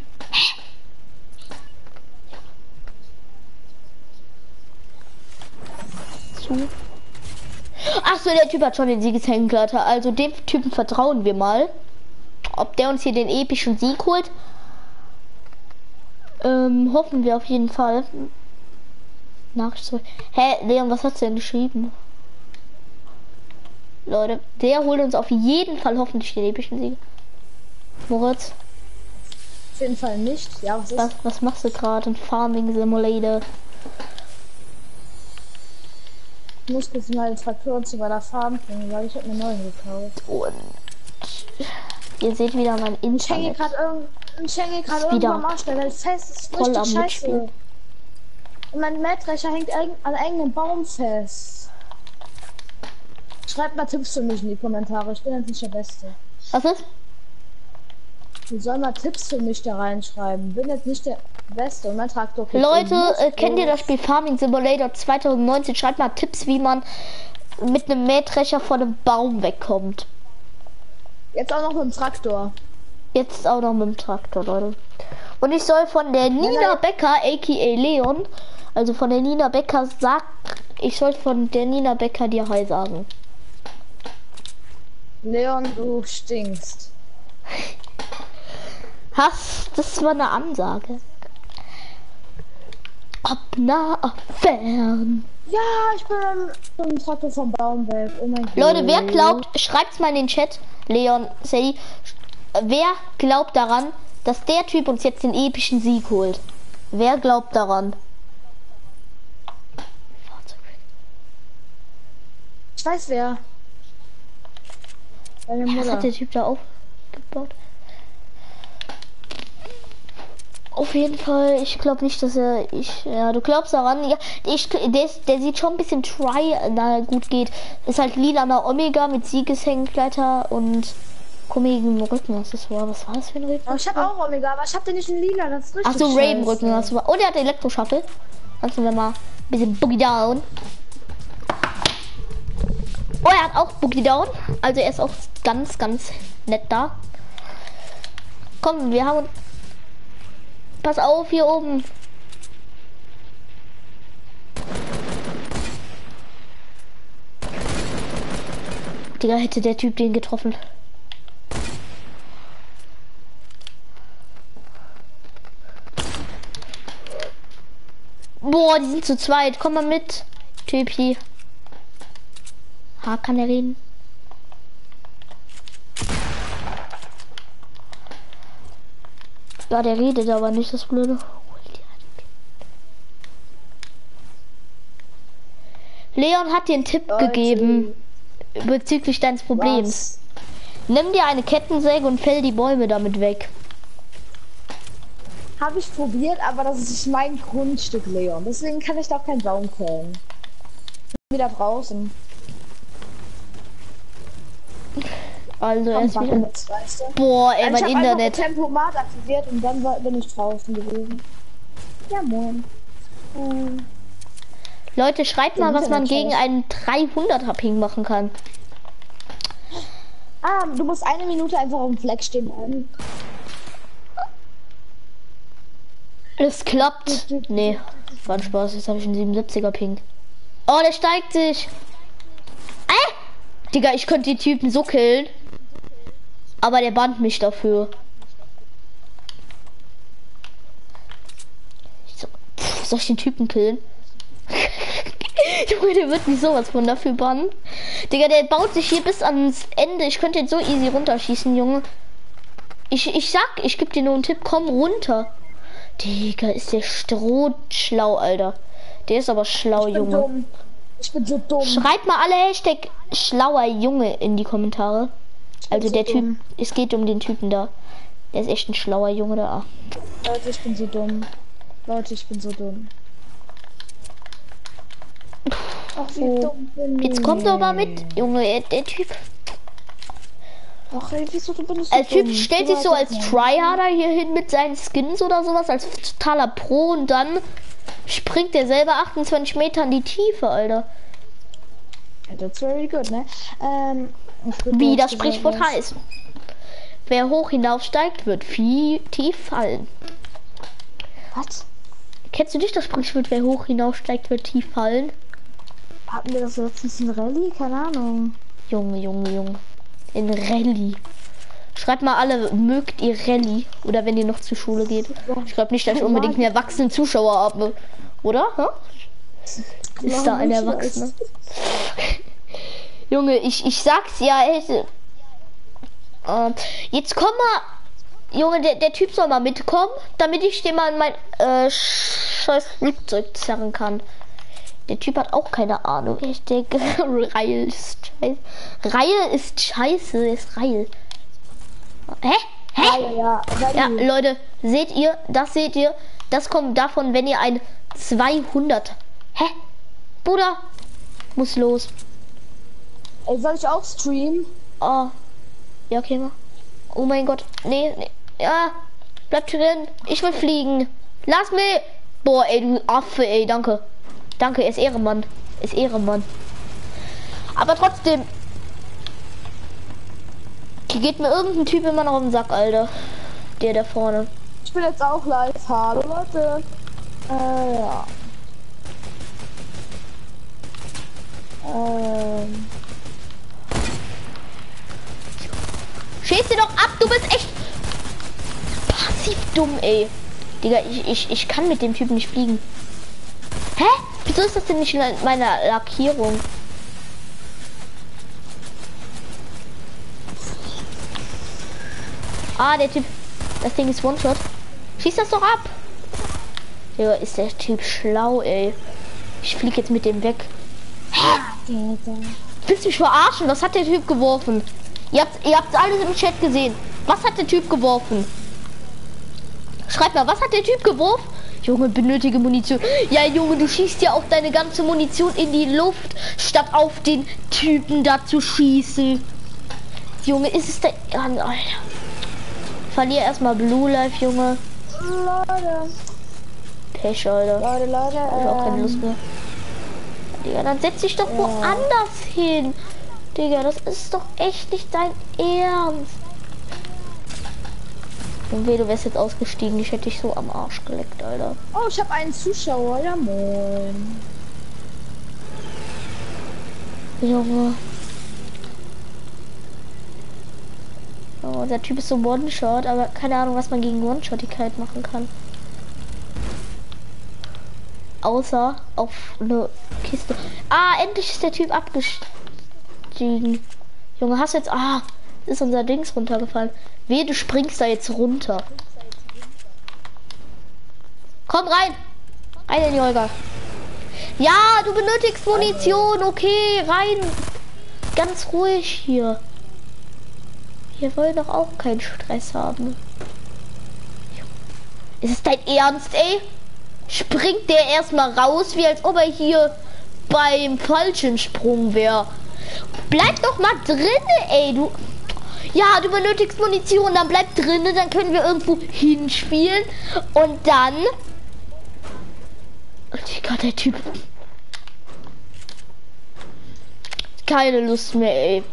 [SPEAKER 1] Zu. Ach so, der Typ hat schon den Siegeshängenkletter. Also dem Typen vertrauen wir mal. Ob der uns hier den epischen Sieg holt? Ähm, hoffen wir auf jeden Fall. Nachricht zurück. Hä, Leon, was hast du denn geschrieben? Leute, der holt uns auf jeden Fall hoffentlich den epischen Sieg. Moritz?
[SPEAKER 2] Auf jeden Fall nicht. Ja, was ist?
[SPEAKER 1] Was, was machst du gerade? Ein Farming Simulator.
[SPEAKER 2] Ich muss jetzt mal den Traktor zu meiner Farm bringen, weil ich habe mir neuen gekauft.
[SPEAKER 1] Und ihr seht wieder mein Internet.
[SPEAKER 2] Ich hänge gerade irgend, ich hänge gerade irgendwo am Arschstelle. Das fest ist
[SPEAKER 1] voll am
[SPEAKER 2] scheiße. Und mein Mähdrescher hängt an irgendeinem Baum fest. Schreibt mal Tipps für mich in die Kommentare. Ich bin jetzt nicht der Beste.
[SPEAKER 1] Was ist?
[SPEAKER 2] Du soll mal Tipps für mich da reinschreiben. Bin jetzt nicht der Beste und mein Traktor.
[SPEAKER 1] Leute, äh, kennt ihr das Spiel Farming Simulator zwanzig neunzehn? Schreibt mal Tipps, wie man mit einem Mähdrescher von einem Baum wegkommt.
[SPEAKER 2] Jetzt auch noch mit dem Traktor.
[SPEAKER 1] Jetzt auch noch mit dem Traktor, Leute. Und ich soll von der Nina Becker, aka Leon, also von der Nina Becker, sagt, ich soll von der Nina Becker dir Hi sagen.
[SPEAKER 2] Leon, du stinkst.
[SPEAKER 1] Hast, das war eine Ansage. Ob nah, ob fern.
[SPEAKER 2] Ja, ich bin am im Traktor vom Baum weg. Oh mein Gott.
[SPEAKER 1] Leute, wer glaubt, schreibt's mal in den Chat, Leon, Sadie, wer glaubt daran, dass der Typ uns jetzt den epischen Sieg holt? Wer glaubt daran?
[SPEAKER 2] Ich weiß wer. Deine
[SPEAKER 1] Was
[SPEAKER 2] Mutter.
[SPEAKER 1] hat der Typ da aufgebaut? Auf jeden Fall, ich glaube nicht, dass er, ich, ja, du glaubst daran, ja, ich, der, ist, der sieht schon ein bisschen try, na gut geht, ist halt lilaner Omega mit Siegeshängkleiter und komigem Rücken, was das war, was war das für ein Rücken?
[SPEAKER 2] Oh, ich habe auch Omega, aber ich habe den nicht in lila, das ist richtig.
[SPEAKER 1] Ach so,
[SPEAKER 2] scheiße.
[SPEAKER 1] Raven-Rücken hast du, oh, der hat Elektroschaffel, kannst du mir mal ein bisschen Boogie Down. Oh, er hat auch Boogie Down, also er ist auch ganz, ganz nett da. Komm, wir haben Pass auf, hier oben. Digga, hätte der Typ den getroffen. Boah, die sind zu zweit. Komm mal mit, Typi. Ha, kann er reden? Ja, der redet aber nicht, das Blöde. Leon hat dir einen Tipp
[SPEAKER 2] Leute.
[SPEAKER 1] gegeben bezüglich deines Problems.
[SPEAKER 2] Was?
[SPEAKER 1] Nimm dir eine Kettensäge und fäll die Bäume damit weg.
[SPEAKER 2] Habe ich probiert, aber das ist nicht mein Grundstück, Leon. Deswegen kann ich da auch keinen Baum fällen. Wieder draußen.
[SPEAKER 1] Also er ist
[SPEAKER 2] Komm,
[SPEAKER 1] wieder...
[SPEAKER 2] mit, weißt du?
[SPEAKER 1] Boah, ey,
[SPEAKER 2] Ich
[SPEAKER 1] mein
[SPEAKER 2] hab
[SPEAKER 1] Internet.
[SPEAKER 2] einfach Tempomat aktiviert und dann war, bin ich draußen gewesen. Ja, moin. Ähm,
[SPEAKER 1] Leute, schreibt mal, was man gegen einen dreihunderter Ping machen kann.
[SPEAKER 2] ah, du musst eine Minute einfach auf dem Fleck stehen bleiben.
[SPEAKER 1] Es klappt. Nee, war ein Spaß. Jetzt habe ich einen siebenundsiebziger Ping. Oh, der steigt sich. Äh! Digga, ich könnte die Typen so killen. Aber der bannt mich dafür. So, pff, soll ich den Typen killen? Junge, der wird mich sowas von dafür bannen. Digga, der baut sich hier bis ans Ende. Ich könnte jetzt so easy runterschießen, Junge. Ich, ich sag, ich gebe dir nur einen Tipp. Komm runter. Digga, ist der strohschlau, Alter. Der ist aber schlau,
[SPEAKER 2] Ich bin
[SPEAKER 1] Junge.
[SPEAKER 2] dumm. Ich bin so dumm.
[SPEAKER 1] Schreibt mal alle Hashtag schlauer Junge in die Kommentare. Also
[SPEAKER 2] so
[SPEAKER 1] der Typ,
[SPEAKER 2] dumm.
[SPEAKER 1] es geht um den Typen da. Der ist echt ein schlauer Junge da.
[SPEAKER 2] Leute, ich bin so dumm. Leute, ich bin so dumm. Ach, wie
[SPEAKER 1] Oh.
[SPEAKER 2] dumm bin ich.
[SPEAKER 1] Jetzt kommt doch mal mit, Junge, der, der Typ.
[SPEAKER 2] Ach, ey, wieso du bist so
[SPEAKER 1] Der Typ
[SPEAKER 2] dumm?
[SPEAKER 1] stellt
[SPEAKER 2] Du
[SPEAKER 1] sich so
[SPEAKER 2] weißt
[SPEAKER 1] als
[SPEAKER 2] es
[SPEAKER 1] Tryharder hier hin mit seinen Skins oder sowas, als totaler Pro und dann springt der selber achtundzwanzig Meter in die Tiefe, Alter.
[SPEAKER 2] nicht. That's very good, ne? Ähm, ich würd
[SPEAKER 1] Wie
[SPEAKER 2] doch
[SPEAKER 1] das
[SPEAKER 2] gesagt,
[SPEAKER 1] Sprichwort
[SPEAKER 2] was-
[SPEAKER 1] heißt. Wer hoch hinaufsteigt, wird viel tief fallen.
[SPEAKER 2] Was?
[SPEAKER 1] Kennst du nicht das Sprichwort, wer hoch hinaufsteigt, wird tief fallen?
[SPEAKER 2] Hatten wir das letztens in Rallye? Keine Ahnung.
[SPEAKER 1] Junge, Junge, Junge. In Rallye. Schreibt mal alle, mögt ihr Rallye? Oder wenn ihr noch zur Schule geht. Ich glaube nicht, dass ich unbedingt einen erwachsenen Zuschauer habe. Oder? Hä? Ist da ein Erwachsener? Junge, ich, ich sag's ja, ey. Äh, jetzt komm mal. Junge, der, der Typ soll mal mitkommen, damit ich den mal in mein äh, scheiß Flugzeug zerren kann. Der Typ hat auch keine Ahnung. Ich denke, Reil ist scheiße. Reil ist scheiße, ist Reil. Hä? Hä?
[SPEAKER 2] Ja, ja, ja.
[SPEAKER 1] Ja,
[SPEAKER 2] Rallye.
[SPEAKER 1] Leute, seht ihr, das seht ihr, das kommt davon, wenn ihr ein zweihundert. Hä? Bruder, muss los.
[SPEAKER 2] Ey, soll ich auch streamen?
[SPEAKER 1] Oh. Ja, okay, mal. Oh mein Gott. Nee, nee. Ja. Bleib drin. Ich will fliegen. Lass mich. Boah, ey, du Affe, ey. Danke. Danke, er ist Ehrenmann. Ist Ehrenmann. Aber trotzdem. Hier geht mir irgendein Typ immer noch auf den Sack, Alter. Der da vorne.
[SPEAKER 2] Ich bin jetzt auch live. Hallo, Leute. Äh, ja. Ähm.
[SPEAKER 1] Schieß dir doch ab, du bist echt passiv dumm, ey. Digga, ich, ich, ich kann mit dem Typen nicht fliegen. Hä? Wieso ist das denn nicht in meiner Lackierung? Ah, der Typ. Das Ding ist One-Shot. Schieß das doch ab. Ja, ist der Typ schlau, ey. Ich fliege jetzt mit dem weg. Hä? Willst du mich verarschen? Was hat der Typ geworfen? Ihr habt, ihr habt alles im Chat gesehen. Was hat der Typ geworfen? Schreibt mal, was hat der Typ geworfen? Junge, benötige Munition. Ja, Junge, du schießt ja auch deine ganze Munition in die Luft, statt auf den Typen da zu schießen. Junge, ist es der... Ja, Alter. Verlier erstmal Blue Life, Junge.
[SPEAKER 2] Leute.
[SPEAKER 1] Pech, Alter.
[SPEAKER 2] Leute, Leute.
[SPEAKER 1] Ich hab auch keine Lust
[SPEAKER 2] Ähm,
[SPEAKER 1] mehr. Digga, dann setz dich doch
[SPEAKER 2] Ja.
[SPEAKER 1] woanders hin. Digga, das ist doch echt nicht dein Ernst. Und weh, du wärst jetzt ausgestiegen. Ich hätte dich so am Arsch geleckt, Alter.
[SPEAKER 2] oh, ich habe einen Zuschauer. Ja, moin.
[SPEAKER 1] Junge. Oh, der Typ ist so One-Shot, aber keine Ahnung, was man gegen One-Shottigkeit machen kann. Außer auf eine Kiste. Ah, endlich ist der Typ abgestiegen. Junge, hast du jetzt... Ah, ist unser Dings runtergefallen. Wehe, du springst da jetzt runter. Komm rein. Rein in die Olga. Ja, du benötigst Munition. Okay, rein. Ganz ruhig hier. Wir wollen doch auch keinen Stress haben. Ist es dein Ernst, ey? Springt der erstmal raus, wie als ob er hier beim falschen Sprung wäre. Bleib doch mal drinne, ey, du. Ja, du benötigst Munition, dann bleib drinne, dann können wir irgendwo hinspielen und dann. Digga, der Typ. Keine Lust mehr, ey.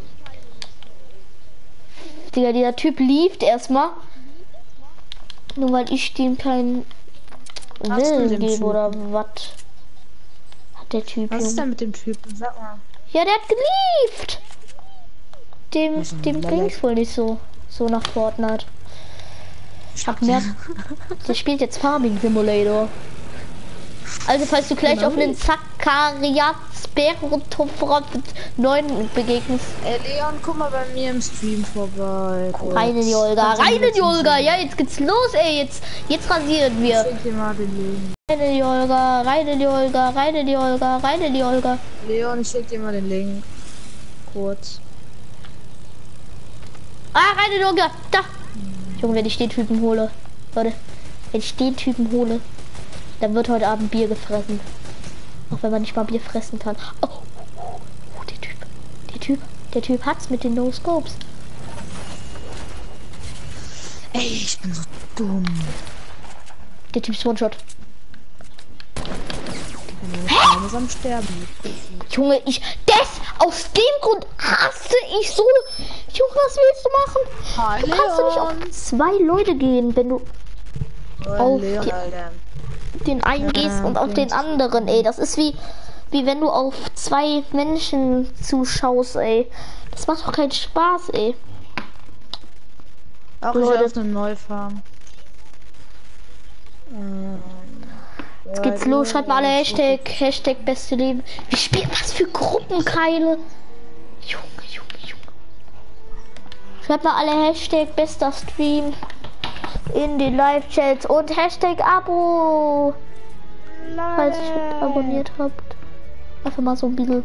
[SPEAKER 1] Digga, dieser Typ lief erstmal. Nur weil ich dem keinen Willen gebe oder was. Hat der Typ.
[SPEAKER 2] Was ist denn mit dem Typen? Sag mal.
[SPEAKER 1] Ja, der hat gelieft. Dem, dem ging's wohl nicht so, so nach Fortnite. Ich hab mehr. Der spielt jetzt Farming Simulator. Also falls du gleich genau. auf einen Zakariatsbertofrot neun begegnest.
[SPEAKER 2] Ey Leon, guck mal bei mir im Stream vorbei. Kurz.
[SPEAKER 1] Rein in die Olga, rein in die Olga. Ja, jetzt geht's los, ey. Jetzt, jetzt rasieren wir.
[SPEAKER 2] Ich dir mal den Link.
[SPEAKER 1] Rein in die Olga, rein in die Olga, rein in die Olga, rein in die Olga.
[SPEAKER 2] Leon, ich schick dir mal den Link. Kurz.
[SPEAKER 1] Ah, rein in die Olga. Da. Junge, wenn ich den Typen hole. Leute, wenn ich den Typen hole, dann wird heute Abend Bier gefressen. Auch wenn man nicht mal Bier fressen kann. Oh, oh, oh der Typ. Der Typ. Der Typ hat's mit den No-Scopes.
[SPEAKER 2] Ey, ich bin so dumm.
[SPEAKER 1] Der Typ ist One-Shot.
[SPEAKER 2] Langsam sterben.
[SPEAKER 1] Junge, ich... Das! Aus dem Grund hasse ich so... Junge, was willst du machen?
[SPEAKER 2] Hi,
[SPEAKER 1] du kannst doch nicht auf zwei Leute gehen, wenn du...
[SPEAKER 2] Oh,
[SPEAKER 1] auf
[SPEAKER 2] Leon,
[SPEAKER 1] die,
[SPEAKER 2] Alter.
[SPEAKER 1] den einen ja, gehst und auf den anderen, ey. Das ist wie... Wie wenn du auf zwei Menschen zuschaust, ey. Das macht doch keinen Spaß, ey.
[SPEAKER 2] Auch Leute, ich auf eine Neufarm. Ähm,
[SPEAKER 1] Jetzt geht's los. Schreibt mal alle Hashtag, Hashtag beste Leben. Wir spielen was für Gruppenkeile. Junge, Junge, Junge. Schreibt mal alle Hashtag bester Stream in den Live-Chats und Hashtag Abo. Falls ihr abonniert habt. Einfach mal so ein bisschen.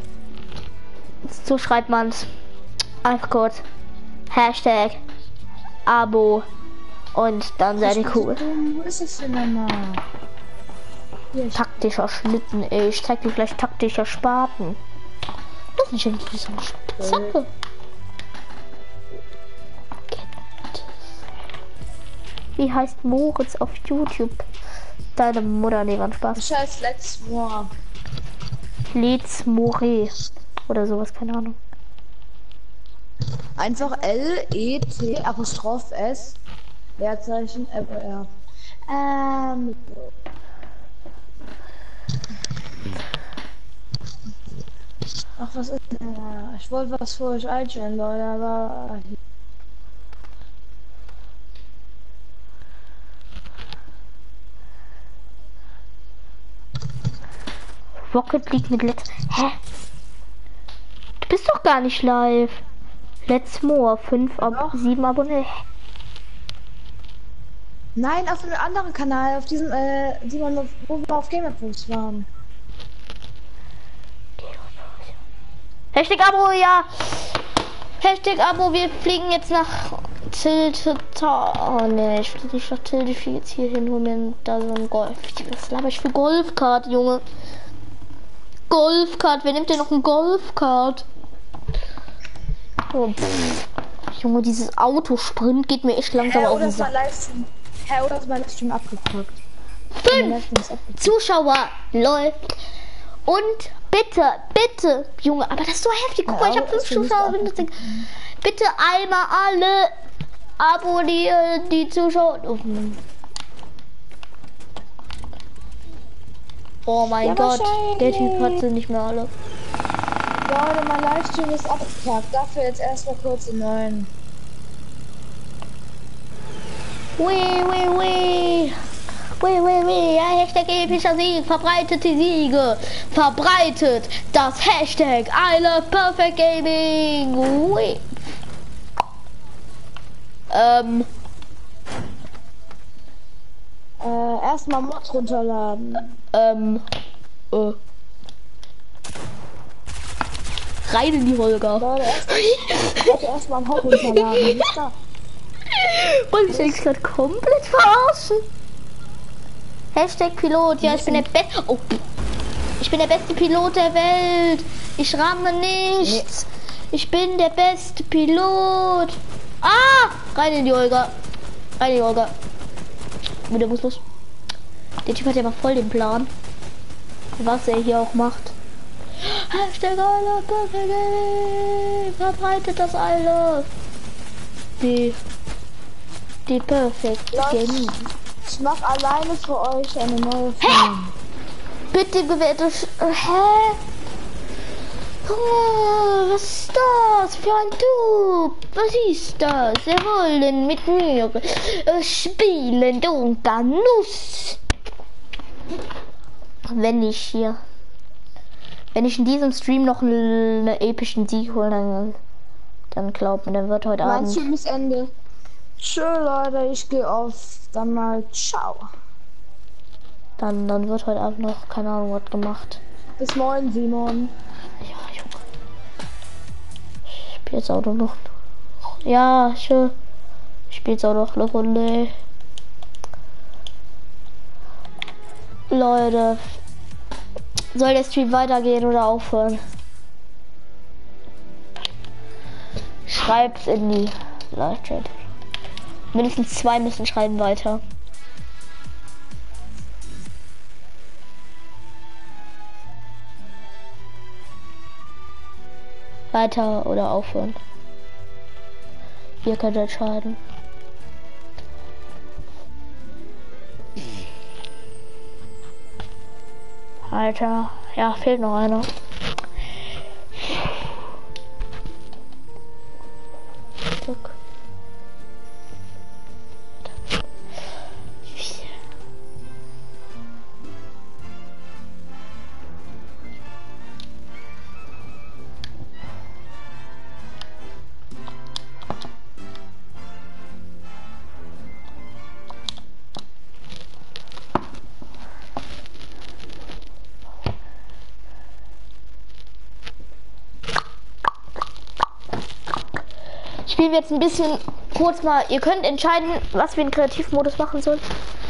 [SPEAKER 1] So schreibt man's. Einfach kurz. Hashtag Abo. Und dann seid ihr cool.
[SPEAKER 2] Wo ist es denn nochmal?
[SPEAKER 1] Taktischer Schlitten, ey. Ich zeig dir gleich taktischer Spaten. Das ist nicht irgendwie so eine Spitzhacke. Wie heißt Moritz auf YouTube? Deine Mutter, nee, war Spaß.
[SPEAKER 2] Das heißt Let's More.
[SPEAKER 1] Let's More. Oder sowas, keine Ahnung.
[SPEAKER 2] Einfach L E T Apostroph S Leerzeichen F R. Ähm. Ach, was ist denn da? Ich wollte was für euch einstellen, Leute, aber.
[SPEAKER 1] Rocket League mit Let's... Hä? Du bist doch gar nicht live. Let's More. fünf, Ab sieben Abonnenten.
[SPEAKER 2] Nein, auf einem anderen Kanal, auf diesem, äh, die man, wo wir auf Gamerpost waren.
[SPEAKER 1] Hashtag Abo, ja. Hashtag Abo, wir fliegen jetzt nach Tilted. Oh ne, ich fliege nicht nach Tilted, ich fliege jetzt hier hin, hol mir da so ein Golf. Was laber ich für Golfkart, Junge? Golfkart, wer nimmt denn noch ein Golfkart? Oh, Junge, dieses Autosprint geht mir echt langsam auf den Sack.
[SPEAKER 2] Hä, oder ist mein Livestream abgepackt?
[SPEAKER 1] Fünf Zuschauer läuft. Und bitte, bitte, Junge, aber das ist so heftig. Guck mal, ich habe fünf Zuschauer. Bitte einmal alle abonnieren, die Zuschauer. Oh mein ja, Gott, der Typ hat sie nicht mehr alle.
[SPEAKER 2] Leute, mein Livestream ist abgepackt. Dafür jetzt erstmal kurz einen neuen.
[SPEAKER 1] Wee, wee, wee. Wee, wee, wee. Ja, Hashtag epischer Sieg. Verbreitet die Siege. Verbreitet das Hashtag I love perfect gaming. Wee. Ähm.
[SPEAKER 2] Äh, erstmal Mod runterladen.
[SPEAKER 1] Ähm. Äh. Rein in die Holger.
[SPEAKER 2] Leute, erstmal erst einen Mod runterladen.
[SPEAKER 1] Wollte ich eigentlich gerade komplett verarschen? Hashtag Pilot, ja, ich bin der beste. Oh, ich bin der beste Pilot der Welt. Ich ramme nichts. Nee. Ich bin der beste Pilot. Ah! Rein in die Olga. Rein in die Olga. Wieder muss los. Der Typ hat ja mal voll den Plan, was er hier auch macht. Hashtag I love perfect gaming. Verbreitet das I love. Die Die perfekt Gaming.
[SPEAKER 2] Ich mach alleine für euch eine neue Form.
[SPEAKER 1] Bitte bewerte. Hä? Oh, was ist das für ein Typ? Was ist das? Wir wollen mit mir äh, spielen, du Ganus. Wenn ich hier, wenn ich in diesem Stream noch einen, einen epischen Sieg hole, dann, dann glaubt mir, dann wird heute
[SPEAKER 2] mein
[SPEAKER 1] Abend.
[SPEAKER 2] Mein Stream ist Ende. Tschö, Leute, ich gehe auf. Dann mal ciao.
[SPEAKER 1] Dann, dann wird heute Abend noch, keine Ahnung, was gemacht.
[SPEAKER 2] Bis morgen, Simon.
[SPEAKER 1] Ja, Junge. Ich spiele jetzt auch noch. Ja, schön. Ich spiele jetzt auch noch eine Runde. Leute. Soll der Stream weitergehen oder aufhören? Schreibt's in die Live-Chat. Mindestens zwei müssen schreiben weiter. Weiter oder aufhören. Ihr könnt entscheiden. Alter, ja, fehlt noch einer. Guck. Spielen wir jetzt ein bisschen kurz mal. Ihr könnt entscheiden, was wir in Kreativmodus machen sollen.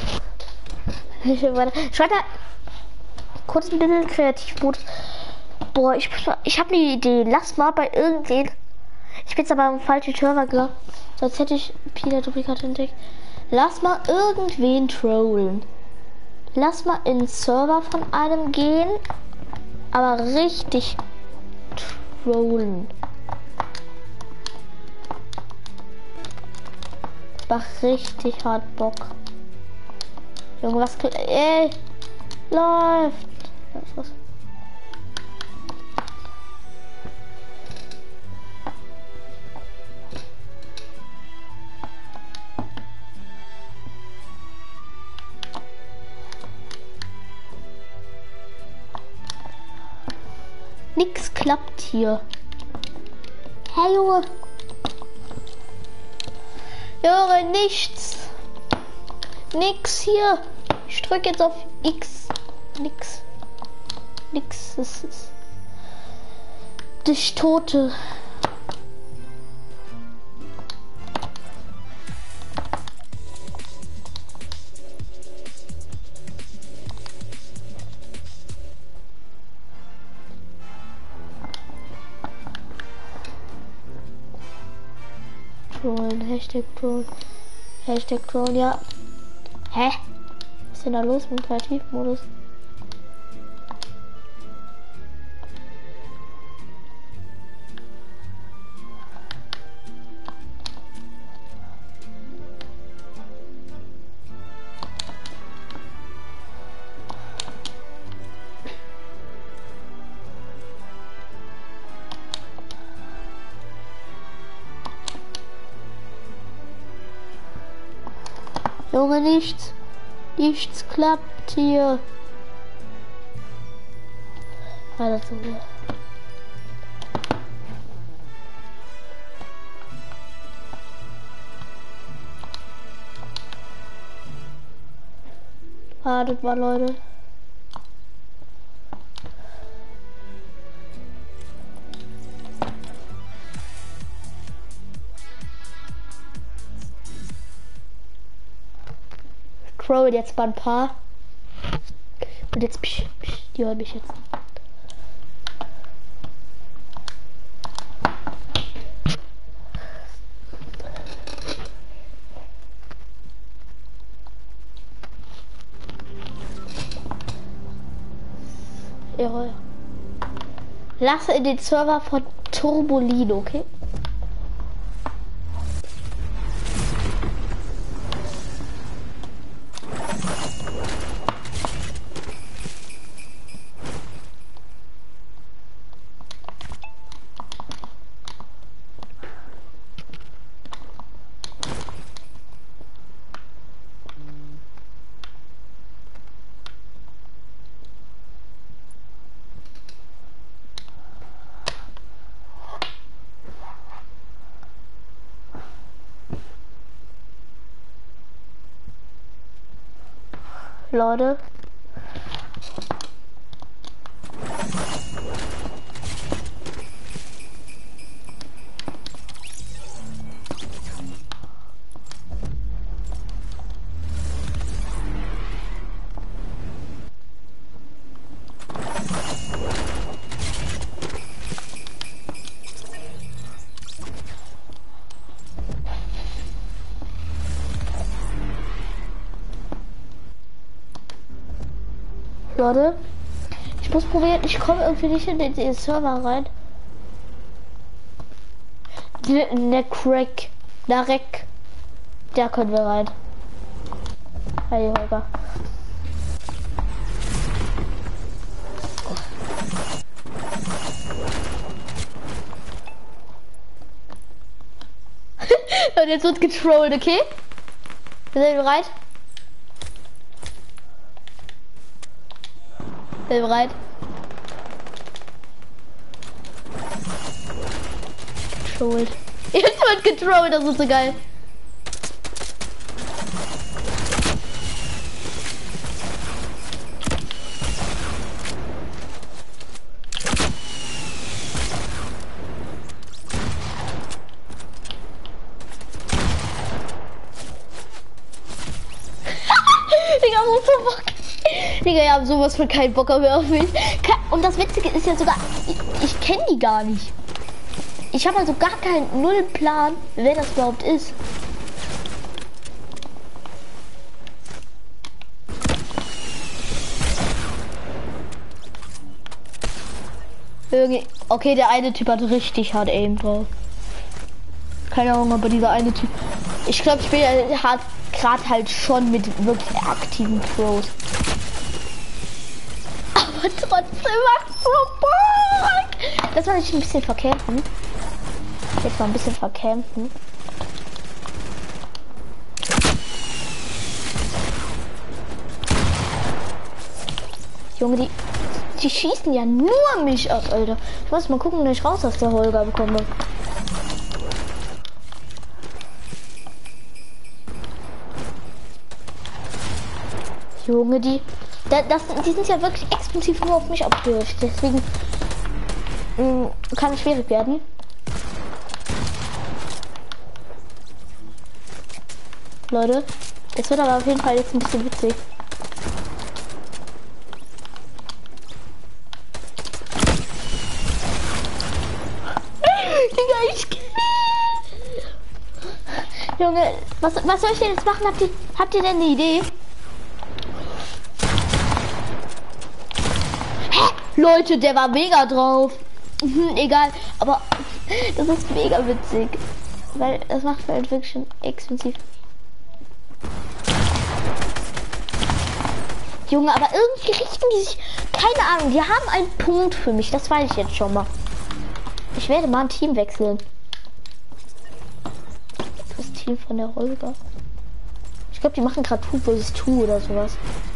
[SPEAKER 1] Schreibt da kurz ein bisschen Kreativmodus. Boah, ich, ich habe eine Idee. Lass mal bei irgendwen. Ich bin jetzt aber am falschen Server gegangen. Sonst hätte ich Peter Duplikat entdeckt. Lass mal irgendwen trollen. Lass mal in den Server von einem gehen. Aber richtig trollen. Mach richtig hart Bock. Irgendwas. Ey! Läuft! Was? Nix klappt hier. Hey Junge. Junge, nichts. Nix hier. Ich drücke jetzt auf X. Nix. Nix. Das ist. Dich Tote. Troll, Hashtag Troll. Hashtag Troll, ja. Hä? Was ist denn da los mit dem Kreativmodus? Junge, nichts. Nichts klappt hier. Weiter zu mir. Wartet mal, Leute. Troll jetzt mal ein paar. Und jetzt, psch, psch, die hören mich jetzt. Ja. Lasse in den Server von Turbolino, okay? Leute. Leute, ich muss probieren, ich komme irgendwie nicht in den, den Server rein. Der Crack, der Reck, da können wir rein. Hey Holger. Und jetzt wird getrollt, okay? Wir sind bereit? Bin bereit. Getrollt. Jetzt wird getrollt, das ist so geil. Digga, so Bock. Digga, wir haben sowas von keinen Bock mehr auf mich. Und das Witzige ist ja sogar, ich, ich kenne die gar nicht. Ich habe also gar keinen null Plan, wer das überhaupt ist. Irgendwie, okay, der eine Typ hat richtig hart Aim drauf. Keine Ahnung, aber dieser eine Typ. Ich glaube, ich bin ja hart gerade halt schon mit wirklich aktiven Pros. Aber trotzdem macht's so Bock. Das war nicht ein bisschen verkämpfen. Jetzt mal ein bisschen verkämpfen. Junge, die Die schießen ja nur mich ab, Alter. Ich muss mal gucken, wenn ich raus aus der Holger bekomme. Junge, die, da, das, die sind ja wirklich explizit nur auf mich abgerichtet. Deswegen mh, kann es schwierig werden. Leute, es wird aber auf jeden Fall jetzt ein bisschen witzig. Digga, ich... Junge, was, was soll ich denn jetzt machen? Habt ihr, habt ihr denn eine Idee? Hä? Leute, der war mega drauf. Egal, aber das ist mega witzig. Weil das macht halt wirklich schon expensiv. Junge, aber irgendwie richten die sich... Keine Ahnung, die haben einen Punkt für mich. Das weiß ich jetzt schon mal. Ich werde mal ein Team wechseln. Das Team von der Holger. Ich glaube, die machen gerade Two versus Two oder sowas.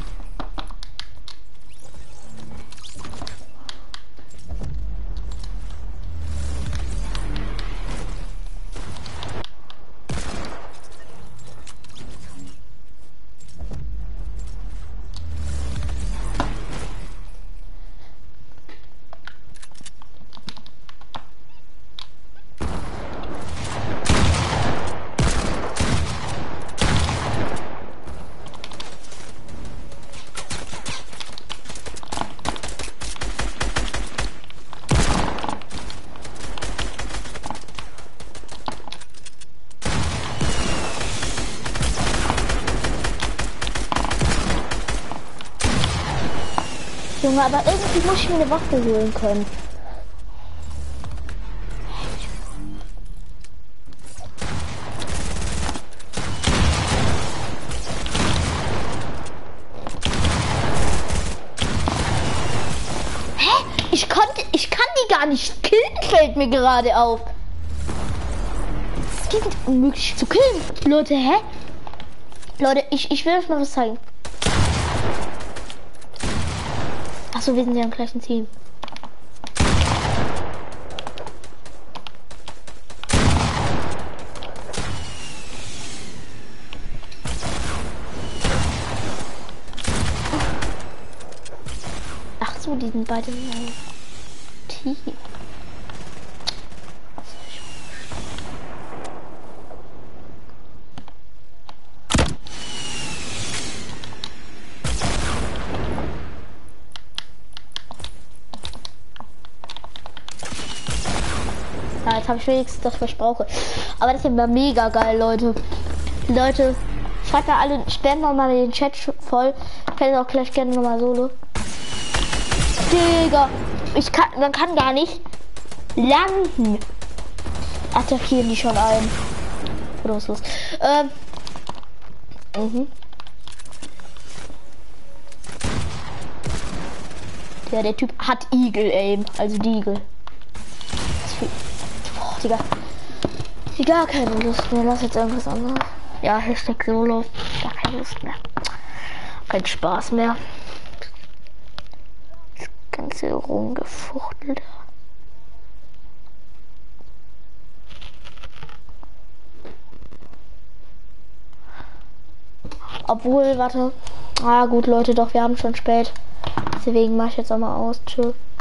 [SPEAKER 1] Junge, aber irgendwie muss ich mir eine Waffe holen können. Hä? Ich konnte, ich kann die gar nicht killen, fällt mir gerade auf. Die sind unmöglich zu killen. Leute, hä? Leute, ich, ich will euch mal was zeigen. Achso, wir sind ja im gleichen Team. Ach so, die sind beide in einem Team. Ja, jetzt habe ich wenigstens das, was ich brauche. Aber das ist immer mega geil, Leute. Leute, schreibt da alle, sperren wir mal den Chat voll. Ich kann auch gleich gerne nochmal solo. Digga, ich kann, man kann gar nicht landen. Attackieren die schon ein. Oder was ist los? Ähm. Mhm. Ja, der Typ hat Eagle Aim, also die Eagle. Boah, Digga. Ich gar keine Lust mehr. Lass jetzt irgendwas anderes. Ja, Hashtag Solo. Gar keine Lust mehr. Kein Spaß mehr. Das ganze rumgefuchtelt. Obwohl, warte. Ah, gut, Leute, doch, wir haben schon spät. Deswegen mache ich jetzt auch mal aus. Tschüss.